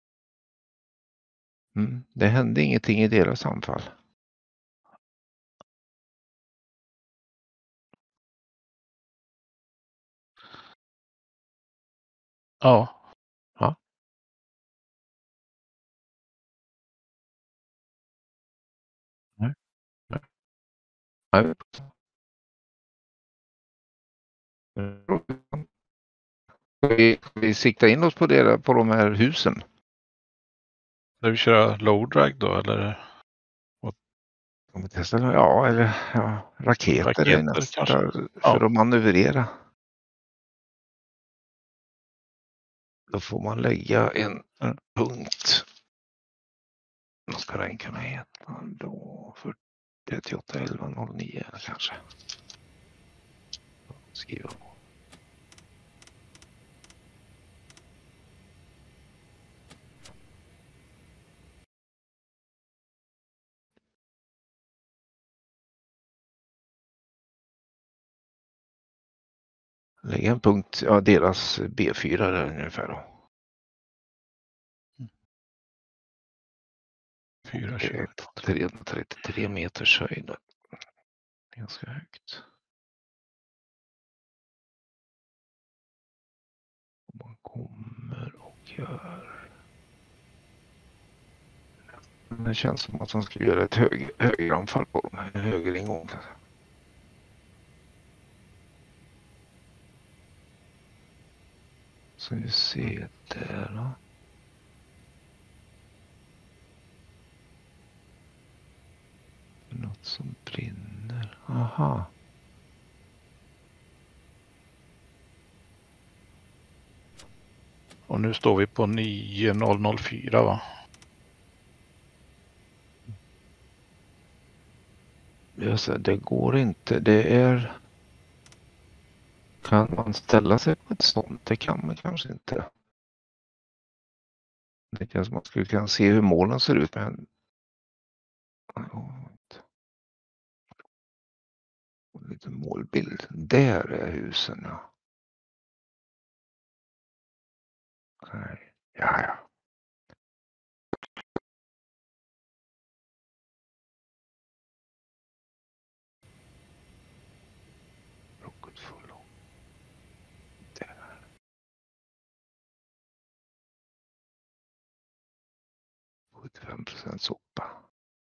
Mm, det hände ingenting i deras anfall. Ja. Ja. Nej. Nej. Nej. Vi, vi siktar in oss på, det, på de här husen. Ska vi köra low drag då eller? Om vi testar, ja, eller ja, raketer, Raketer är nästa kanske. för Ja. att manövrera. Då får man lägga en, en punkt. Vad ska den kunna heta då? För trettioåtta elva noll nio kanske. Skriva på. Lägga en punkt, ja, deras B fyra där ungefär då. fyra kilometer. trehundratrettiotre meters höjd. Ganska högt. Om man kommer och gör. Det känns som att man ska göra ett hög, högeranfall på dem. En högeringång. Så vi ser där då. Något som brinner. Aha. Och nu står vi på nio noll noll fyra va? Just det, det går inte. Det är... Kan man ställa sig på ett sånt? Det kan man kanske inte. Det känns som att man skulle kunna se hur målen ser ut. Men... Lite målbild. Där är husen, ja. Nej. Ja, ja. Rocket follow. Där. sjuttiofem procent soppa.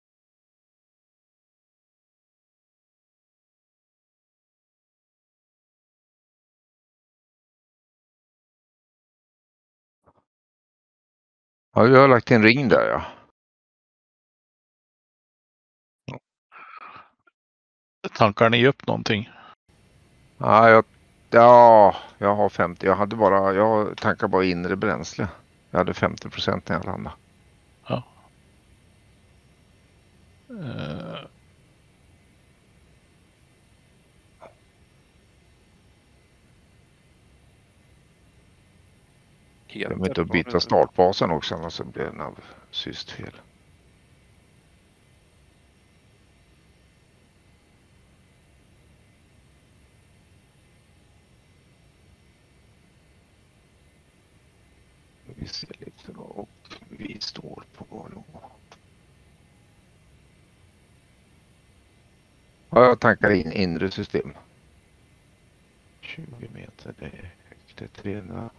Ja, vi har lagt en ring där, ja. Tankar ni upp någonting? Ja, jag, ja, jag har femtio. Jag hade bara, jag tankar bara inre bränsle. Jag hade femtio procent när jag landade. Ja. Uh... Jag vill inte byta startbasen också, annars så blir det en av systfel. Vi ser lite då, och vi står på då. Ja, jag tankar in inre system. tjugo meter, det är högt, det är trehundratio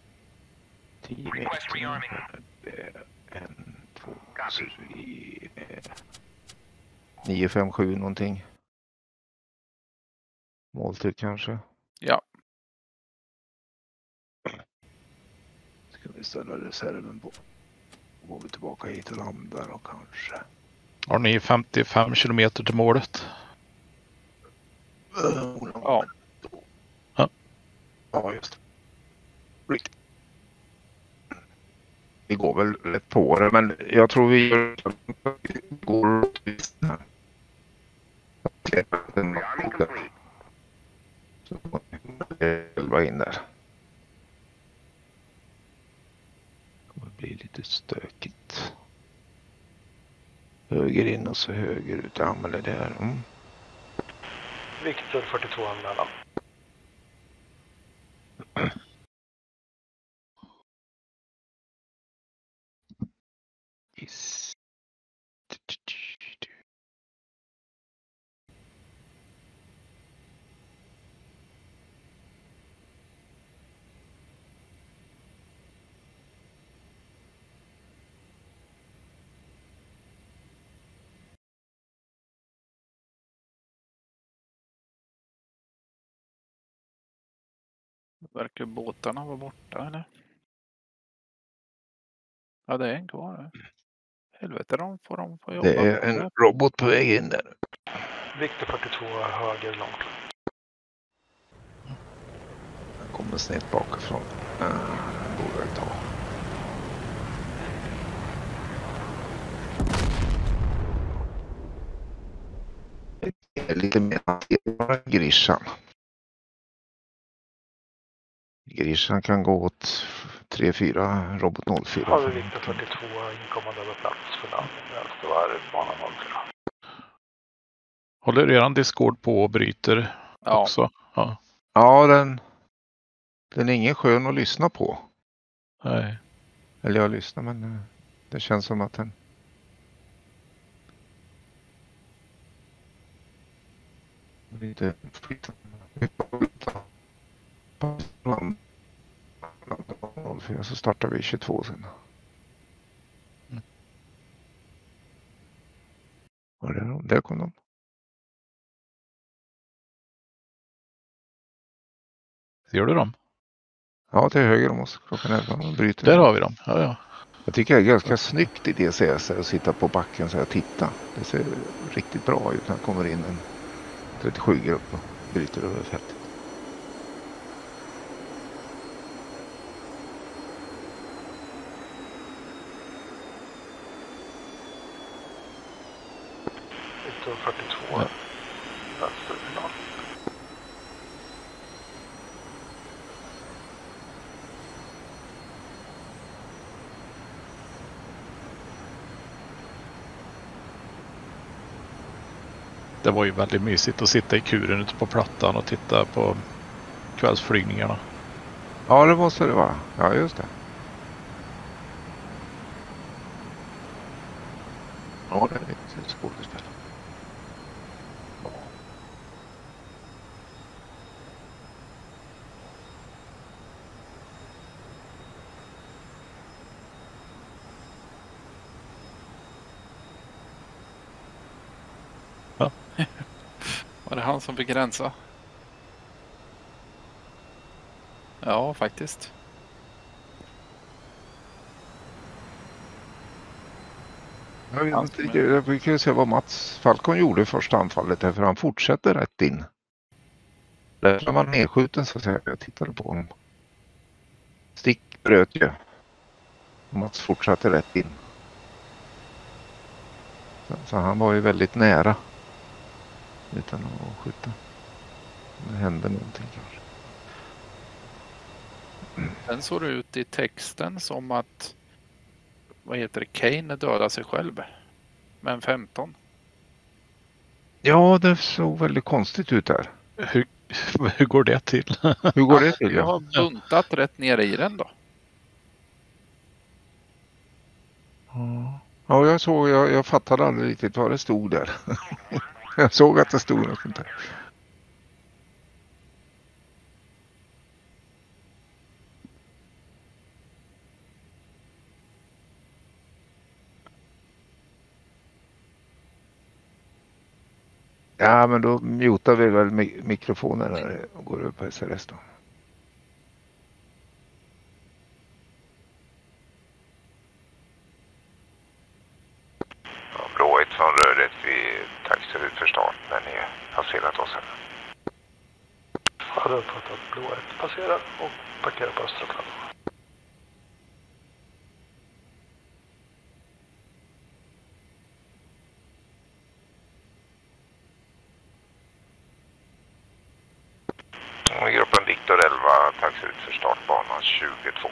meter. Det är en, två, tre, nio fem sju någonting. Måltid kanske. Ja. Ska vi ställa reserven på. Går vi tillbaka hit och landar och kanske. Har ni femtiofem kilometer till målet? Ja. Ja. Ja, just det. Vi går väl rätt på det, men jag tror vi gör går så in där. Det kommer bli lite stökigt. Höger in och så höger ut. Ja, men det där. Mm. Viktor fyrtiotvå anmälan. Yes. Verkar båtarna vara borta eller? Ja, det är en kvar. Helvete, de får de få jobba. Det är en robot på väg in där. Victor fyrtiotvå höger långt. Den kommer snett bakifrån. Uh, borde jag ta. Det är lite mer än Grishan. Grishan kan gå åt tre fyra, robot noll fyra. Har vi Victor fyrtiotvå inkommande över plats för landning. Vänstervarv, bana noll fyra. Håller eran Discord på och bryter Ja. också? Ja. Ja, den, den är ingen skön att lyssna på. Nej. Eller jag lyssnar, men det känns som att den... Lite flytande. Så startar vi tjugotvå sen. Mm. Var är de? Där kom de. Ser du dem? Ja, till höger om oss. Klockan elva. De bryter. Där har vi dem. Ja, ja. Jag tycker det är ganska snyggt i D C S att sitta på backen så här och titta. Det ser riktigt bra ut när det kommer in en trettiosju-grupp och bryter över fältet. Victor fyrtiotvå. Ja. Vänsterfinal. Det var ju väldigt mysigt att sitta i kuren ute på plattan och titta på kvällsflygningarna. Ja, det måste det vara. Ja, just det. Ja, det är lite skådespel. Ja. Var det han som fick rensa? Ja, faktiskt. Jag vet inte riktigt. Vi kan ju se vad Mats Falcon gjorde i första anfallet. För han fortsätter rätt in. Där var man nedskjuten så att säga. Jag tittade på honom. Stick bröt ju. Mats fortsatte rätt in. Så, så han var ju väldigt nära. Utan att skjuta. Det hände någonting kanske. Sen såg det ut i texten som att, vad heter det, Kane dödade sig själv med en femton. Ja, det såg väldigt konstigt ut där. Hur, hur går det till? Hur går det till? Jag har buntat rätt ner i den då. Ja, jag såg, jag, jag fattade aldrig riktigt vad det stod där. Jag såg att det stod något sånt där. Ja, men då mutar vi väl mi- mikrofonen när och går upp på S R S då. Ja, blå ett från röd ett vid taxer ut för start när ni passerat oss här. Hade uppfattat blå ett passerar och parkerar på östra plan. Och i gruppen Victor elva taxer ut för startbanan tjugotvå.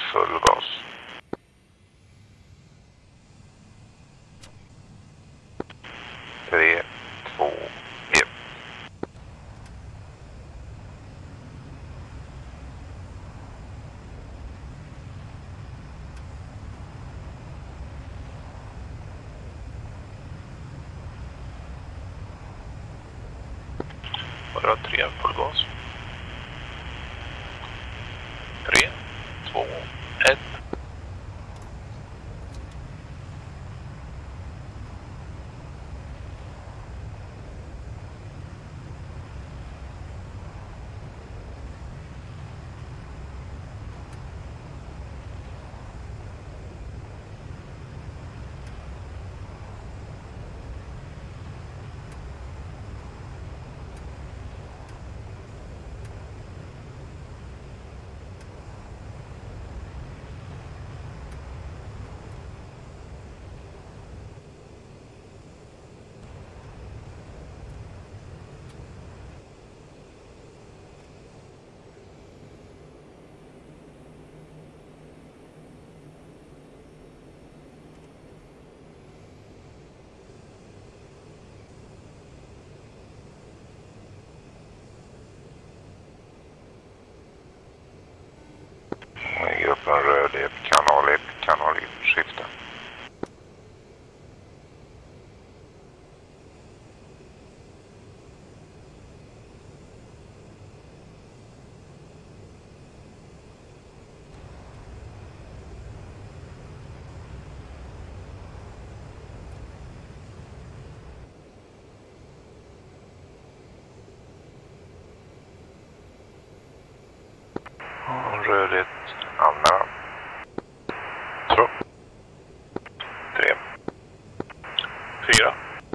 Full gas. Tre, två, ett. Bara tre full gas. Tre, två, ett. Gruppen röd ett, kanal ett, kanal ett, skifta. Röd ett, anmälan. Två. Tre. Fyra.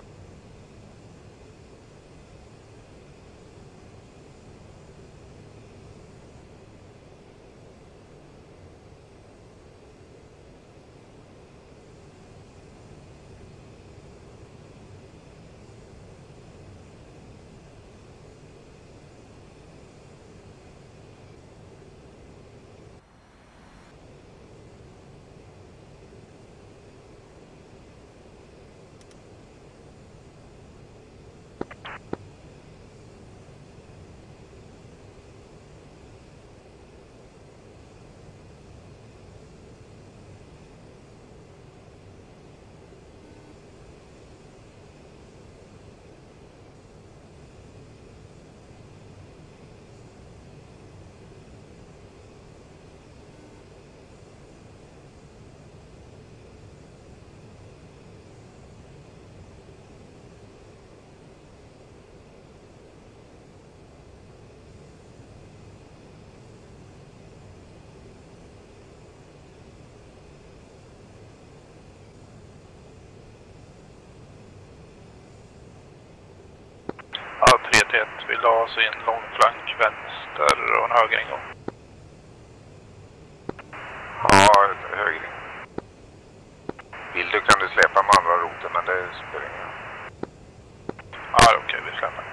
Ja, tre till ett. Vill ha oss in långflank, vänster och en högeringång. Ja, högeringång. Vill du kan du släppa med andra roten, men det spelar ingen roll. Ja, okej, okay, vi släpper.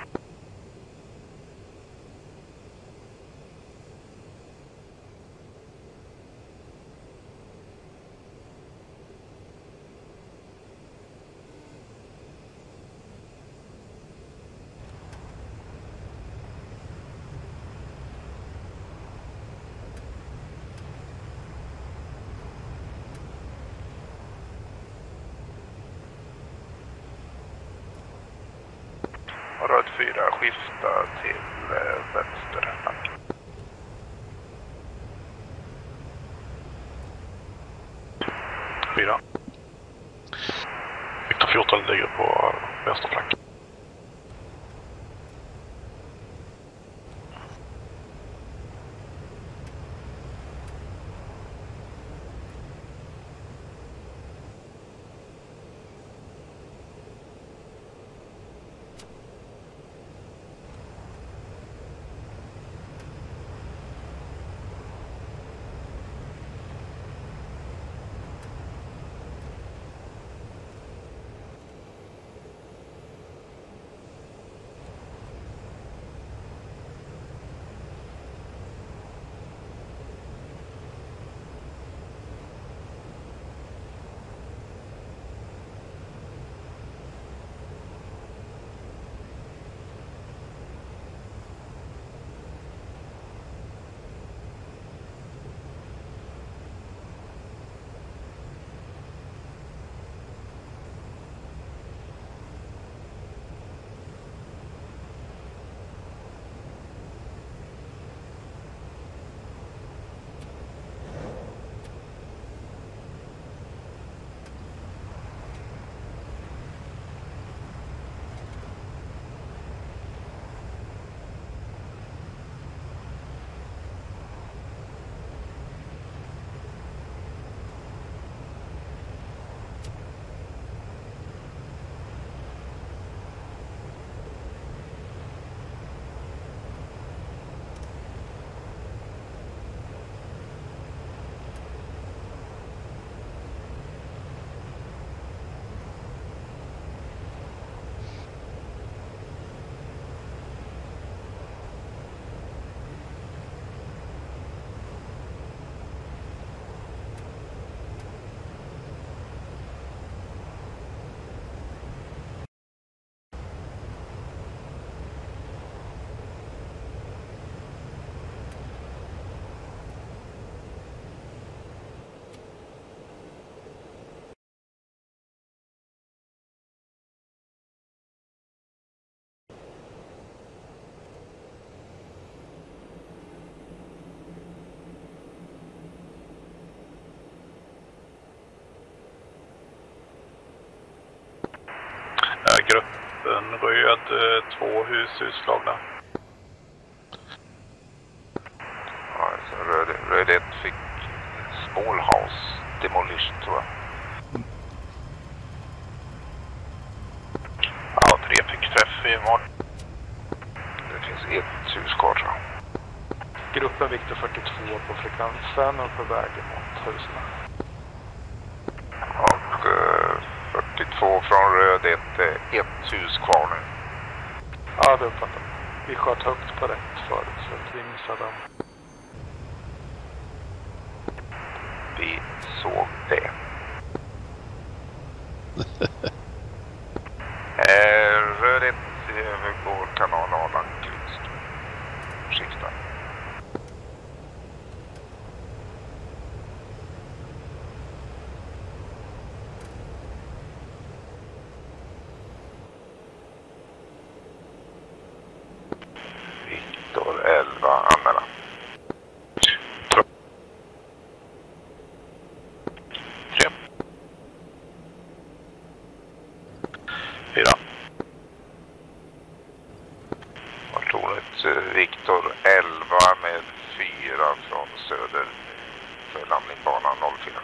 Röd fyra, skifta till eh, vänster. Fyra. Victor fjorton ligger på vänsterflank. Gruppen röd, eh, två hus utslagna. Ja, alltså röd, röd ett fick small house demolition tror jag. Ja, tre fick träff i morgon. Det finns ett hus kvar tror jag. Gruppen Victor fyrtiotvå på frekvensen och på vägen mot husen. Och eh, fyrtiotvå från röd ett, eh, ett hus kvar nu. Ja, det uppfattar jag. Vi sköt högt på rätt förut så att vi missade dem. Vi såg det. eh, röd ett övergår kanal Arlandkryst. Skifta. Viktor elva anmälan. Tre. Fyra. Tornet eh, Viktor elva med fyra från söder för landningsbanan noll fyra.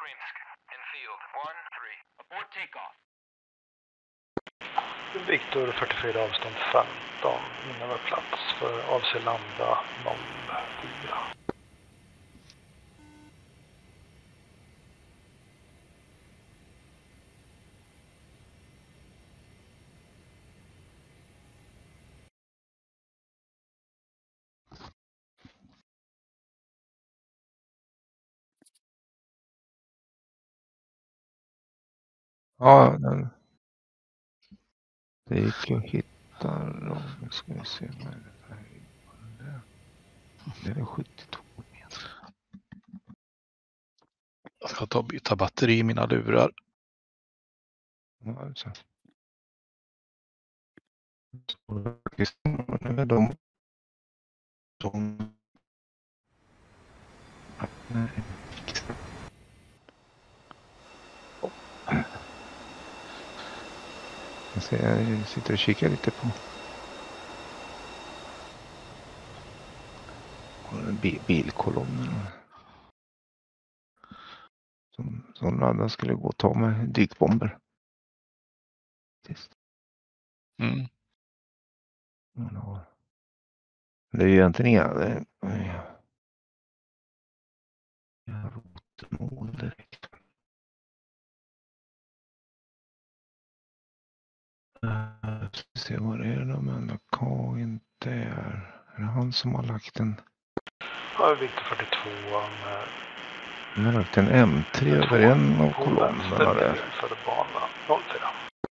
Krimsk, in field, one three. Abort takeoff. Viktor fyrtiofyra avstånd femton, innan plats för avser landa noll fyra. Ja, den... det gick ju att hitta dem. Nu ska vi se vad det är. Det är sjuttiotvå meter. Jag ska ta och byta batteri i mina lurar. Ja, alltså. De, de, de, nej. Jag, ser, jag sitter och kikar lite på bilkolonnerna som, som ladda skulle gå och ta med dykbomber. Mm. Det är ju egentligen inga det är, jag rotmål direkt. Uh, ska se vad det är då, men K inte är. Är det han som har lagt en? Ja, Viktor fyrtiotvå med... Han har lagt en M tre över en av kolonnerna där. För bana noll fyra.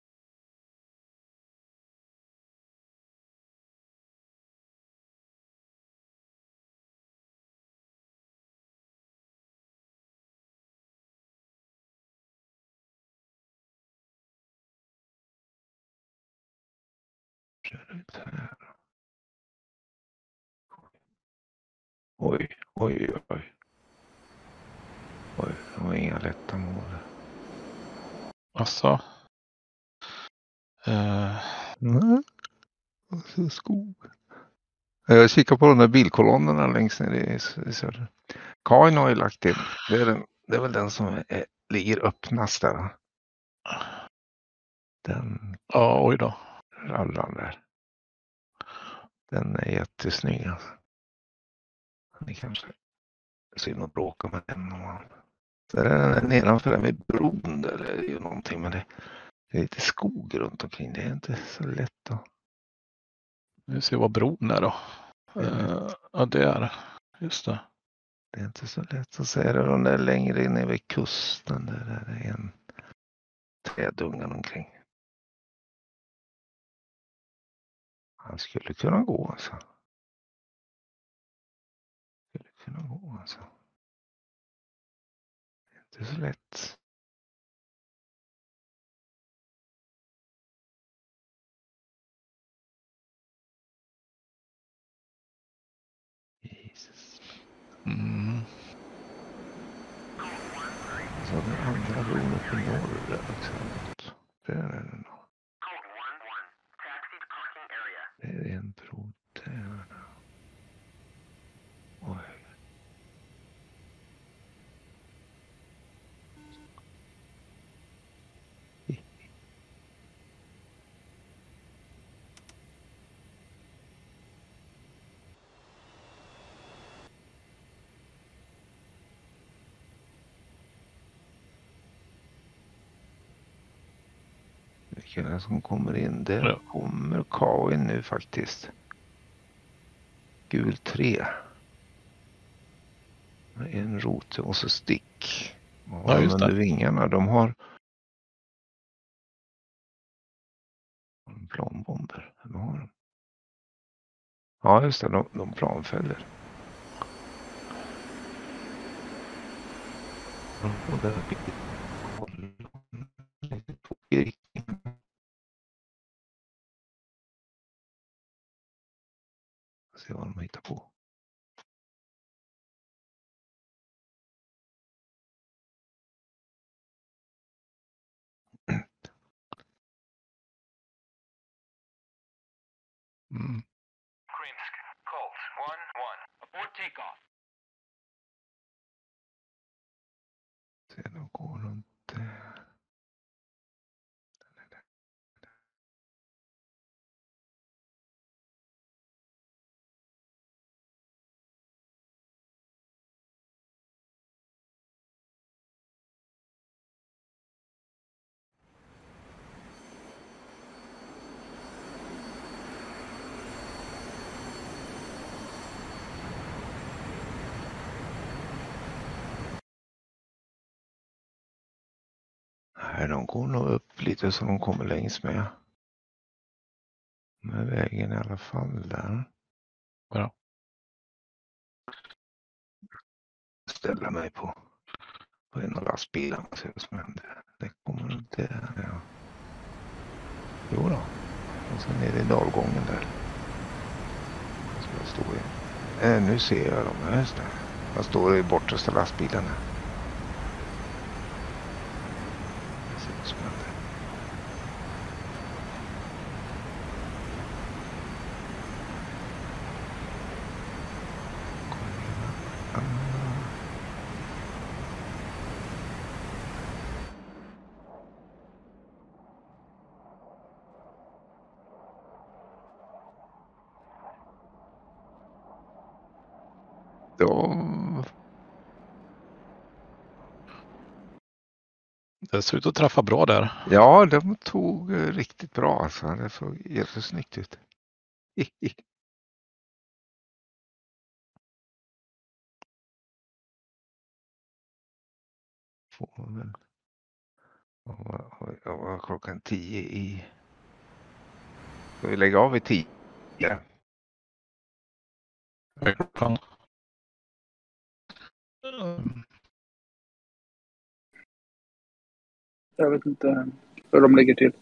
Oj, oj, oj. Oj, det var inga lätta mål. Alltså. Uh... Mm. Så skog. Jag kikar på de där bilkolonnerna längst ner i, i söder. Kain har ju lagt in. Det är, den, det är väl den som är, ligger öppnast där. Den. Ja, oj då. Rallan där. Den är jättesnygg. Alltså. Det kanske synd att bråka med den. Så är den nedanför den vid bron där är det ju någonting, men det, det är lite skog runt omkring. Det är inte så lätt att... Vi ser vad bron är då. Uh, ja, det är det. Just det. Det är inte så lätt att säga det. De där längre in vid kusten där, där är en trädungan omkring. Han skulle kunna gå alltså. Skulle kunna gå alltså. Det är inte så lätt. Jesus. Mm. Så den andra bron uppe i norr där också. Det är den då. Det är en bro där. Oj. Vilka som kommer in där ja. Kommer Kain nu faktiskt. Gul tre. En rot och så stick. Och ja, just det. Vingarna, de har planbomber. De har de. Ja just det, de, de planfäller. Och där fick vi lite på riktningen. Se vad de hittar på. Mm. Krimsk, Colt, one one. Abort takeoff. Se, då går de inte. Nej, de går nog upp lite så de kommer längs med. Med vägen i alla fall där. Ja. Ställa mig på, på en av lastbilarna. Men det, det kommer inte. Ja. Jo då. Och sen är det dalgången där. Så jag står i. Äh, nu ser jag dem. Just det. Jag står i bortersta lastbilarna. Det ser ut som att det. De... Det ser ut att träffa bra där. Ja, de tog riktigt bra alltså. Det såg jättesnyggt ut. Får väl. Jag var klockan tio i. Ska vi lägga av i tio? Ja. Klockan. Jag vet inte hur de ligger till.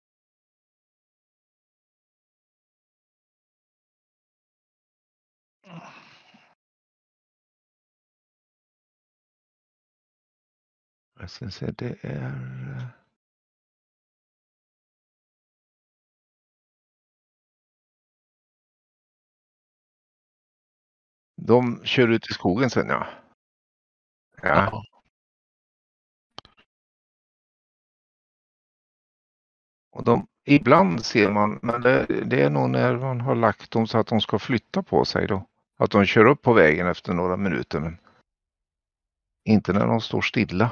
Jag ska se, det är. De kör ut i skogen sen, ja. Ja. Ja. Och de, ibland ser man, men det, det är nog när man har lagt dem så att de ska flytta på sig då. Att de kör upp på vägen efter några minuter, men inte när de står stilla.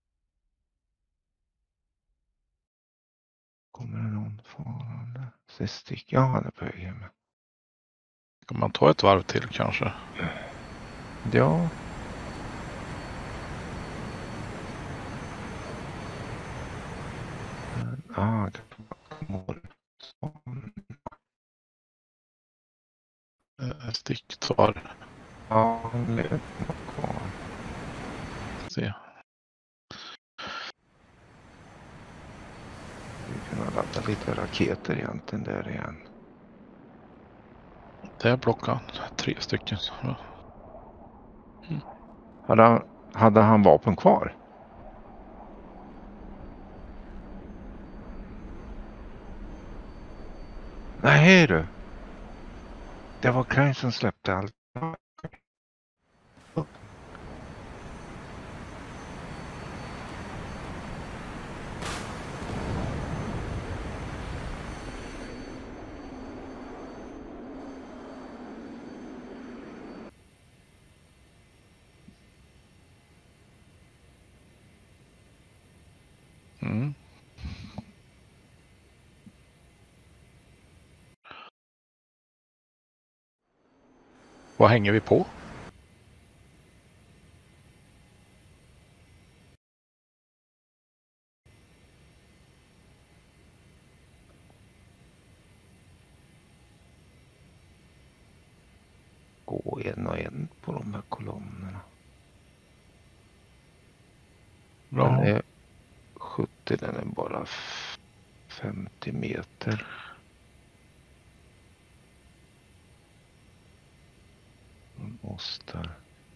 Kommer det någon farande? Se stick, ja, han är på vägen. Kan man ta ett varv till kanske? Ja. Ah, Ett stick tar. Ja, det är kvar. Se. Vi kunde ladda lite raketer egentligen där igen. Det är plockan tre stycken. Ja. Mm. Hade, han, hade han vapen kvar? Nej du. Det var Kaj som släppte allt. Mm. Vad hänger vi på? Gå en och en på de här kolonnerna. Bra. Den är sjuttio, den är bara femtio meter. Måste.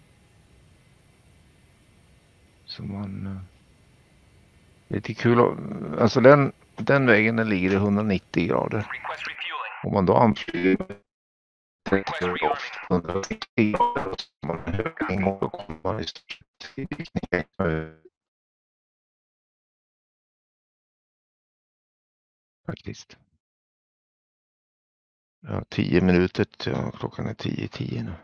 Så man. Lite kul. Alltså den, den vägen den ligger i hundranittio grader. Om man då anflyger hundranittio grader. Man höger en gång då kommer man i Faktiskt. Ja, tio minuter. Ja, klockan är tio tio nu.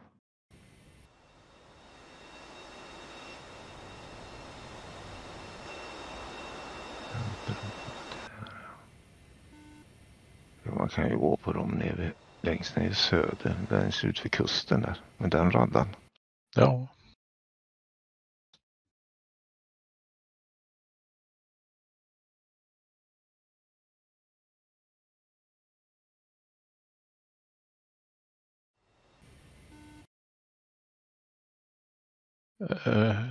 Ja, man kan ju gå på dem nere längst ner i söder. Den ser ut vid kusten där. Med den raddan. Ja. Uh.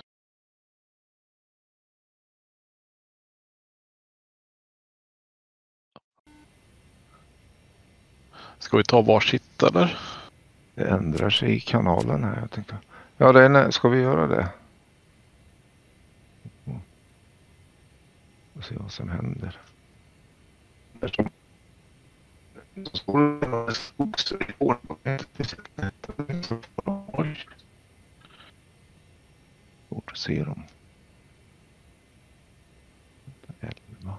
Ska vi ta varsitt eller? Det ändrar sig i kanalen här. Jag tänkte. Ja, det är, ska vi göra det? Och se vad som händer. Eftersom det står en skogsregion. Svårt att se dem. elva.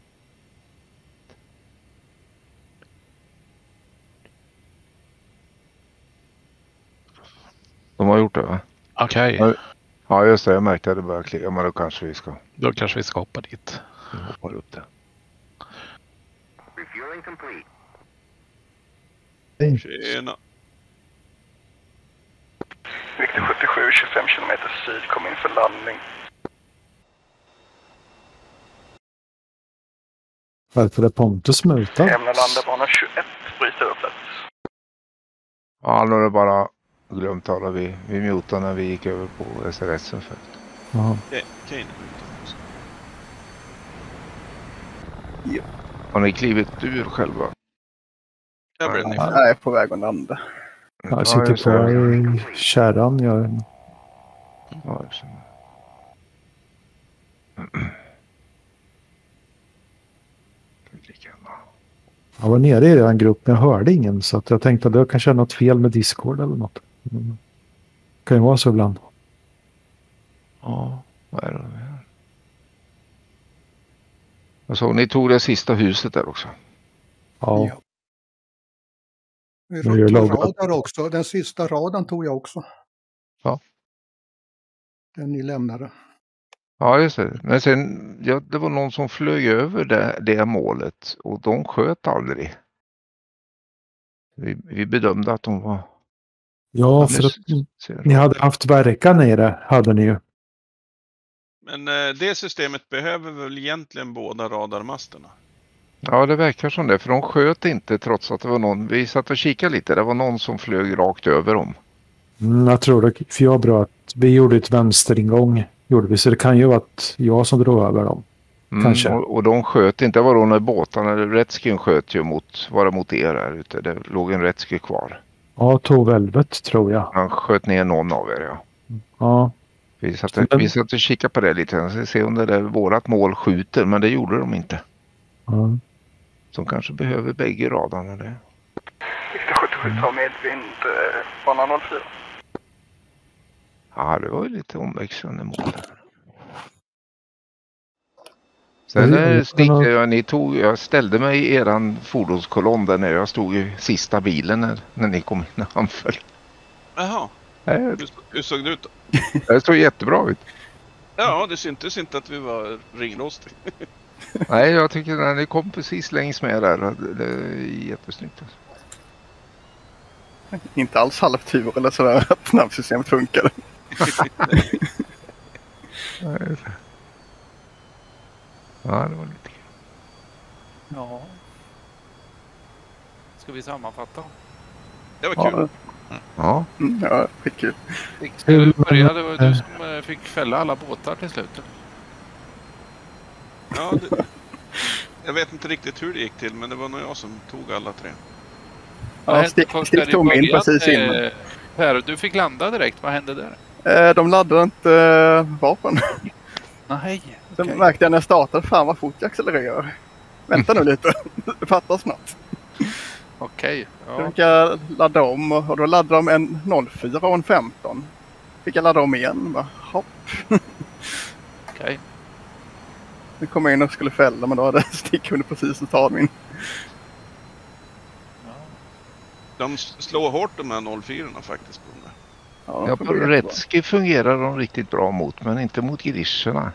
De har gjort det, va? Okej. Okay. Ja, just det. Jag märkte att det började klicka. Men då kanske vi ska... Då kanske vi ska hoppa dit. Vi hoppar upp det. Refueling complete. Tjena. Viktor sjuttiosju, tjugofem kilometer syd, kom in för landning. Varför är Pontus muta? Ämna landabana tjugoett, bryter upp det. Ja, nu är det bara glömt tala. Vi, vi mutade när vi gick över på S R S förut. Jaha. Okej, okay, också. Ja. Har ni klivit ur själva? Jag blev ja, jag är på väg att landa. Jag sitter på i kärran. Jag... Ja, jag var nere i den gruppen, jag hörde ingen så att jag tänkte att det kanske är något fel med Discord eller något. Mm. Kan ju vara så ibland. Ja, vad är det här? Jag såg, ni tog det sista huset där också. Ja. ja. Vi tog radar också. Den sista raden tog jag också. Ja. Den ni lämnade. Ja, just det. Men sen, ja, det var någon som flög över det, det målet och de sköt aldrig. Vi, vi bedömde att de var... Ja, för att ni hade haft verka nere, hade ni ju. Men eh, det systemet behöver väl egentligen båda radarmasterna? Ja, det verkar som det. För de sköt inte trots att det var någon... Vi satt och kikade lite. Det var någon som flög rakt över dem. Mm, jag tror det för jag bra att vi gjorde ett vänsteringång. Gjorde vi, så det kan ju vara att jag som drog över dem. Mm, kanske. Och, och de sköt inte. Det var de när båtarna. Redskyn sköt ju mot, bara mot er här ute. Det låg en Redsky kvar. Ja, tog välvet tror jag. Han sköt ner någon av er, ja. Ja. Vi satt, men... vi satt och kikade på det lite. Så se om det där vårat mål skjuter. Men det gjorde de inte. Ja. Som kanske behöver bägge radarna det. Viktor sjuttiosju tar medvind, bana noll fyra. Ja, det var ju lite omväxlande mål. Sen mm, snickade jag, ni tog, jag ställde mig i eran fordonskolonn där när jag stod i sista bilen när, när ni kom in när han föll. Jaha, äh, hur, hur såg det ut då? Det såg jättebra ut. Ja, det syntes inte att vi var ringrostig. Nej, jag tycker när ni kom precis längs med där, det, det är jättesnyggt. Inte alls halvtur eller sådär att snabbsystemet funkar. Ja, det var lite kul. Ja. Ska vi sammanfatta? Det var kul. Ja. Mm, ja, skitkul. Ska vi börja? Det var du som fick fälla alla båtar till slut. Ja, det, jag vet inte riktigt hur det gick till, men det var nog jag som tog alla tre. Ja, Stig, Stig tog in precis innan. Per, du fick landa direkt. Vad hände där? Eh, de laddade inte eh, vapen. Nej. Sen Okay. märkte jag när jag startade, fan vad fort jag accelererar. Vänta nu lite, det fattas något. Okej. Okay, ja. Då fick jag ladda om och då laddade de en noll fyra och en femton. Fick jag ladda om igen. Bara, hopp. Okej. Okay. Nu kom jag in och skulle fälla, men då hade Stick hunnit precis att ta min. De slår hårt de här noll fyra faktiskt på det. Ja, på Retski fungerar de riktigt bra mot, men inte mot grischerna.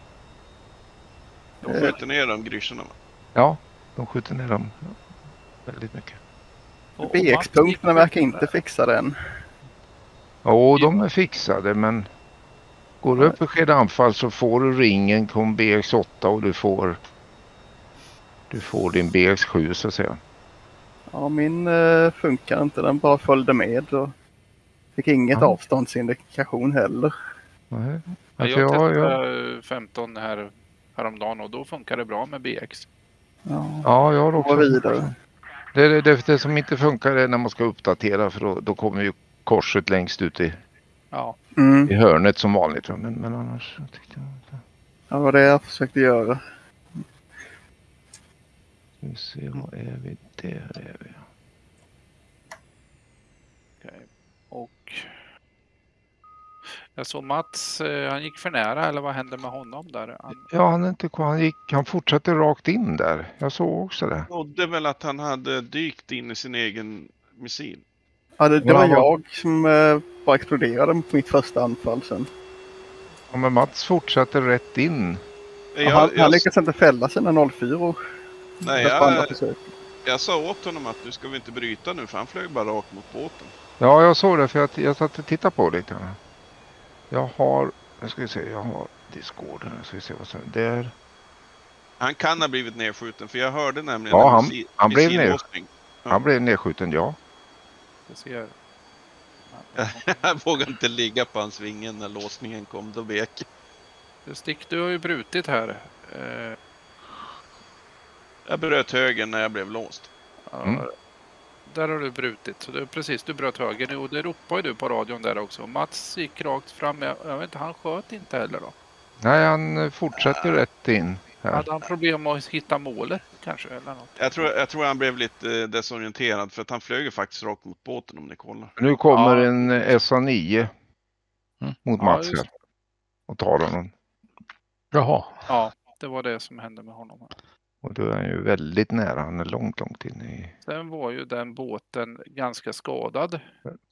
De skjuter ner de grischerna. Ja, de skjuter ner dem väldigt mycket. B X-punkterna verkar inte fixa den. Ja, de är fixade, men går du upp i sked anfall så får du ringen, kom B X åtta och du får du får din B X sju så att säga. Ja, min uh, funkar inte. Den bara följde med och fick inget ja. avståndsindikation heller. Nej. Ja, jag testade jag... femton här häromdagen och då funkar det bra med B X. Ja, ja jag har också. Vidare. Det, det, det, det som inte funkar är när man ska uppdatera, för då, då kommer ju korset längst ut i, ja. mm. i hörnet som vanligt. Men, men annars tyckte jag inte. Ja, vad det jag försökte göra. Vi ser, vad är vi? Där är vi. Okej. Och jag såg Mats, han gick för nära, eller vad hände med honom där? Han... Ja, han inte han gick, han fortsatte rakt in där. Jag såg också det. Jag trodde väl att han hade dykt in i sin egen missil. Ja, det, det var jag som uh, bara exploderade på mitt första anfall sen. Ja, men Mats fortsatte rätt in. Jag, ja, han, jag... han lyckades inte fälla sina noll fyra. Nej, jag, jag sa åt honom att du ska vi inte bryta nu, för han flög bara rakt mot båten. Ja, jag såg det, för jag, jag satt och tittade på lite. Jag har, jag ska se, jag har Discorden, jag ska se vad som är där. Han kan ha blivit nedskjuten, för jag hörde nämligen ja, han, missil, han, blev ner, ja. han blev nedskjuten, ja. Jag ser. Jag vågar inte ligga på hans vingen när låsningen kom, då vek. Stick, du har ju brutit här. Eh... Jag bröt höger när jag blev låst. Mm. Där har du brutit. Så det, precis, du bröt höger nu. Och det ropar ju du på radion där också. Mats gick rakt fram. Jag, jag vet inte, han sköt inte heller då. Nej, han fortsätter äh, rätt in. Här. Hade han problem att hitta målet kanske? Eller något? Jag, tror, jag tror han blev lite desorienterad. För att han flög faktiskt rakt mot båten, om ni kollar. Nu kommer ja. en S A nio mm. mot Mats ja, här. Och tar honom. Jaha. Ja, det var det som hände med honom. Och då är han ju väldigt nära, han är långt, långt in i... Sen var ju den båten ganska skadad.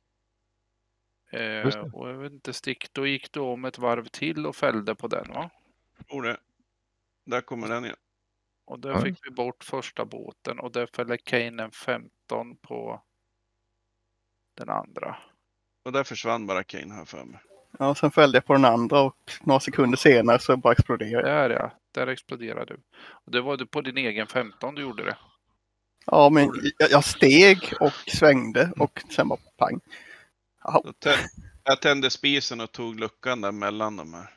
Eh, och jag vet inte, Stick, då gick du om ett varv till och fällde på den, va? Oh, det. Där kommer den igen. Och där ja. fick vi bort första båten och där fällde Kane femton på den andra. Och där försvann bara Kane här för mig. Ja, sen följde jag på den andra och några sekunder senare så bara exploderade. Där ja, där exploderade du. Och det var du på din egen femton du gjorde det. Ja, men jag, jag steg och svängde och sen bara pang. Jag tände spisen och tog luckan där mellan de här.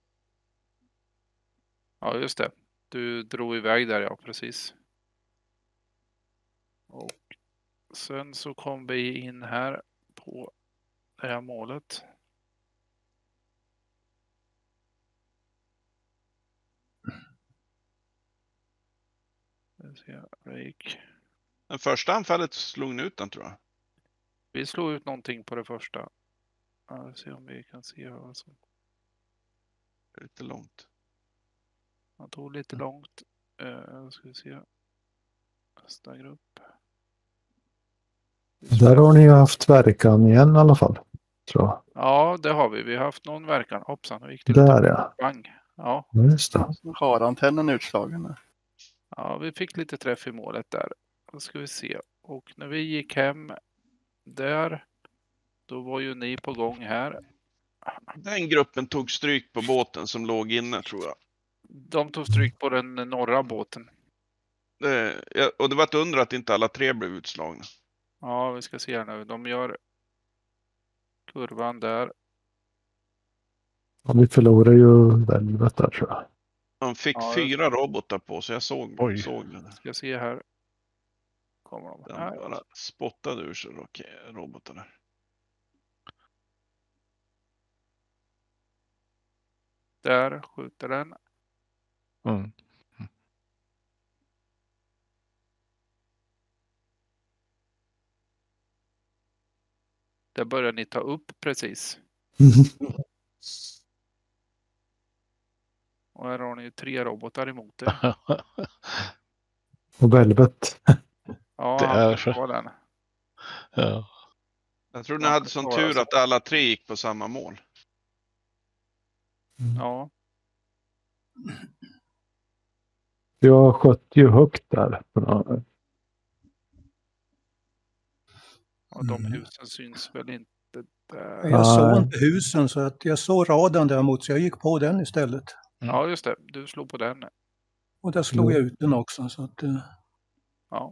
Ja, just det. Du drog iväg där, ja, precis. Och sen så kom vi in här på det här målet. Rake. Den första anfallet slog ni ut den, tror jag. Vi slog ut någonting på det första. Ja, se om vi kan se här. Alltså. Det är lite långt. Han tog lite långt. Uh, ska vi se. Nästa grupp. Där har ni ju haft verkan igen i alla fall. Tror jag. Ja, det har vi. Vi har haft någon verkan. Hoppsan, nu gick det där lite ja. bang. Ja. Just det. Radarantennen utslagen. Ja, vi fick lite träff i målet där. Då ska vi se. Och när vi gick hem där, då var ju ni på gång här. Den gruppen tog stryk på båten som låg inne, tror jag. De tog stryk på den norra båten. Det, ja, och det var ett under att inte alla tre blev utslagna. Ja, vi ska se här nu. De gör kurvan där. Ja, vi förlorar ju väldigt där, tror jag. De fick ja, fyra robotar på så jag såg, Oj. såg det. Ska se här. Kommer de Den här. bara spottade ur sig robotarna. Där skjuter den. Mm. Där börjar ni ta upp precis. Och Och här har ni tre robotar emot er. Och Velvet. Ja, Det han är får för- ta den. Ja. Jag tror ni Ja, hade sån ja, tur alltså. att alla tre gick på samma mål. Ja, Jag sköt ju högt där. och de Mm. husen syns väl inte där. Jag såg Nej. inte husen så att jag såg radarn däremot så jag gick på den istället. Ja, just det. Du slog på den. Och där slog Mm. jag ut den också. Så att, eh, Ja.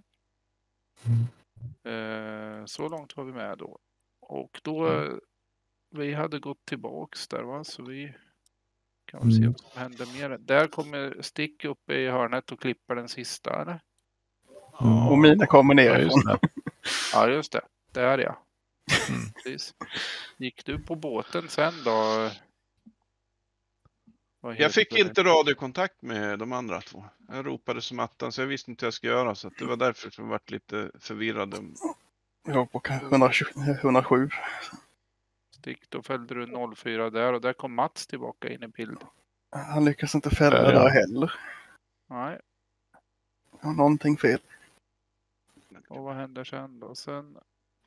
Eh, så långt var vi med då. Och då, eh, vi hade gått tillbaks där va, så vi kan väl se Mm. vad som händer mer. Där kommer Stick upp i hörnet och klipper den sista, eller? Mm. Och mina kommer Ja, nerifrån. just det. Ja, just det. Där ja. Precis. Gick du på båten sen då? Vad heter Jag fick det? inte radiokontakt med de andra två. Jag ropade som attan så jag visste inte vad jag skulle göra. Så att det var därför som jag varit lite förvirrad. Jag var på hundratjugo, hundrasju. Stick, då följde du noll fyra där och där kom Mats tillbaka in i bild. Han lyckas inte fälla Ja, ja. där heller. Nej, Jag har någonting fel. och vad händer sen då? Sen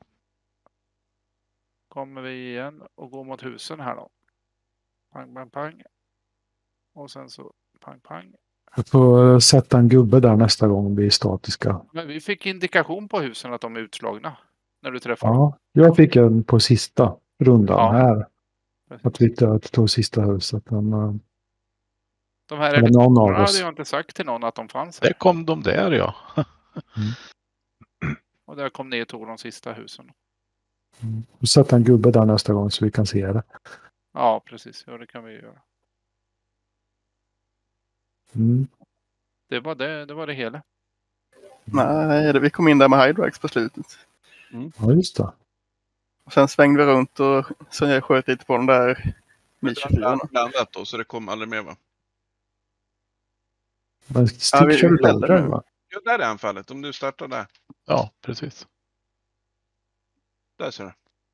kommer vi igen och går mot husen här då. Pang, pang, pang. Och sen så pang, pang. Jag får eh, sätta en gubbe där nästa gång vi är statiska. Men vi fick indikation på husen att de är utslagna. När du träffade dem. Ja, jag fick en på sista rundan Ja. här. Precis. Att vi inte tog sista huset. Men, eh, De här eller någon av editorerna oss. hade jag inte sagt till någon att de fanns här. Där kom de där ja. Och där kom ni och tog de sista husen. Och sätta en gubbe där nästa gång så vi kan se det. Ja, precis. Ja, det kan vi göra. Mm. Det var det, det var det hela. Nej, det- vi kom in där med Hydrax på slutet. Ja, just det. Och sen svängde vi runt och så jag sköt lite på de där Mi tjugofyra. Blandat då, så det kom aldrig med va? Men Ja, Stick vi- kör vi du fällde bättre nu. va? Ja, där är anfallet. Om du startar där. Ja, precis. Där ser du.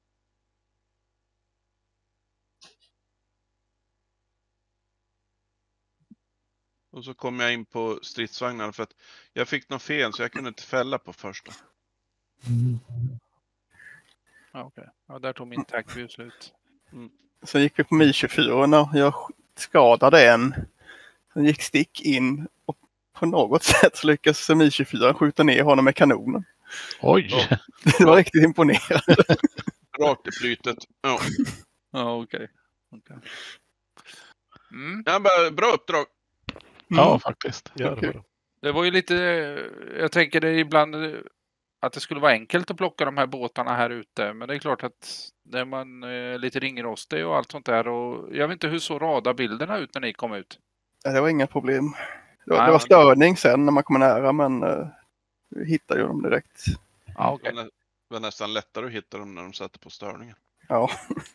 Och så kom jag in på stridsvagnarna för att jag fick något fel så jag kunde inte fälla på första. Mm. Ja, okej. Ja, där tog min tagview slut. Sen gick vi på Mi tjugofyra och jag skadade en. Sen gick Stick in och på något sätt så lyckades Mi tjugofyra skjuta ner honom med kanonen. Oj! Det var riktigt imponerande. Rakt i flytet. Ja. Ja, okej. Okej. Mm. Ja, bara, bra uppdrag. Ja, faktiskt. Ja, det Okej. var det. Det var ju lite, jag tänker det ibland att det skulle vara enkelt att plocka de här båtarna här ute. Men det är klart att när man är lite ringrostig och allt sånt där. Och jag vet inte hur så radarbilderna ut när ni kom ut. Ja, det var inga problem. Det var, Nej, det var men- störning sen när man kommer nära men uh, vi hittade ju dem direkt. Ja, Det okej. var nä- det var nästan lättare att hitta dem när de satte på störningen. Ja.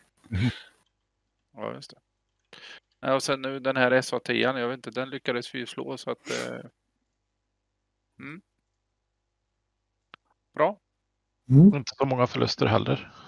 Ja, just det. Ja, och sen nu den här S A tio, jag vet inte, den lyckades vi ju slå så att... Eh... Mm. Bra. Mm. Inte så många förluster heller.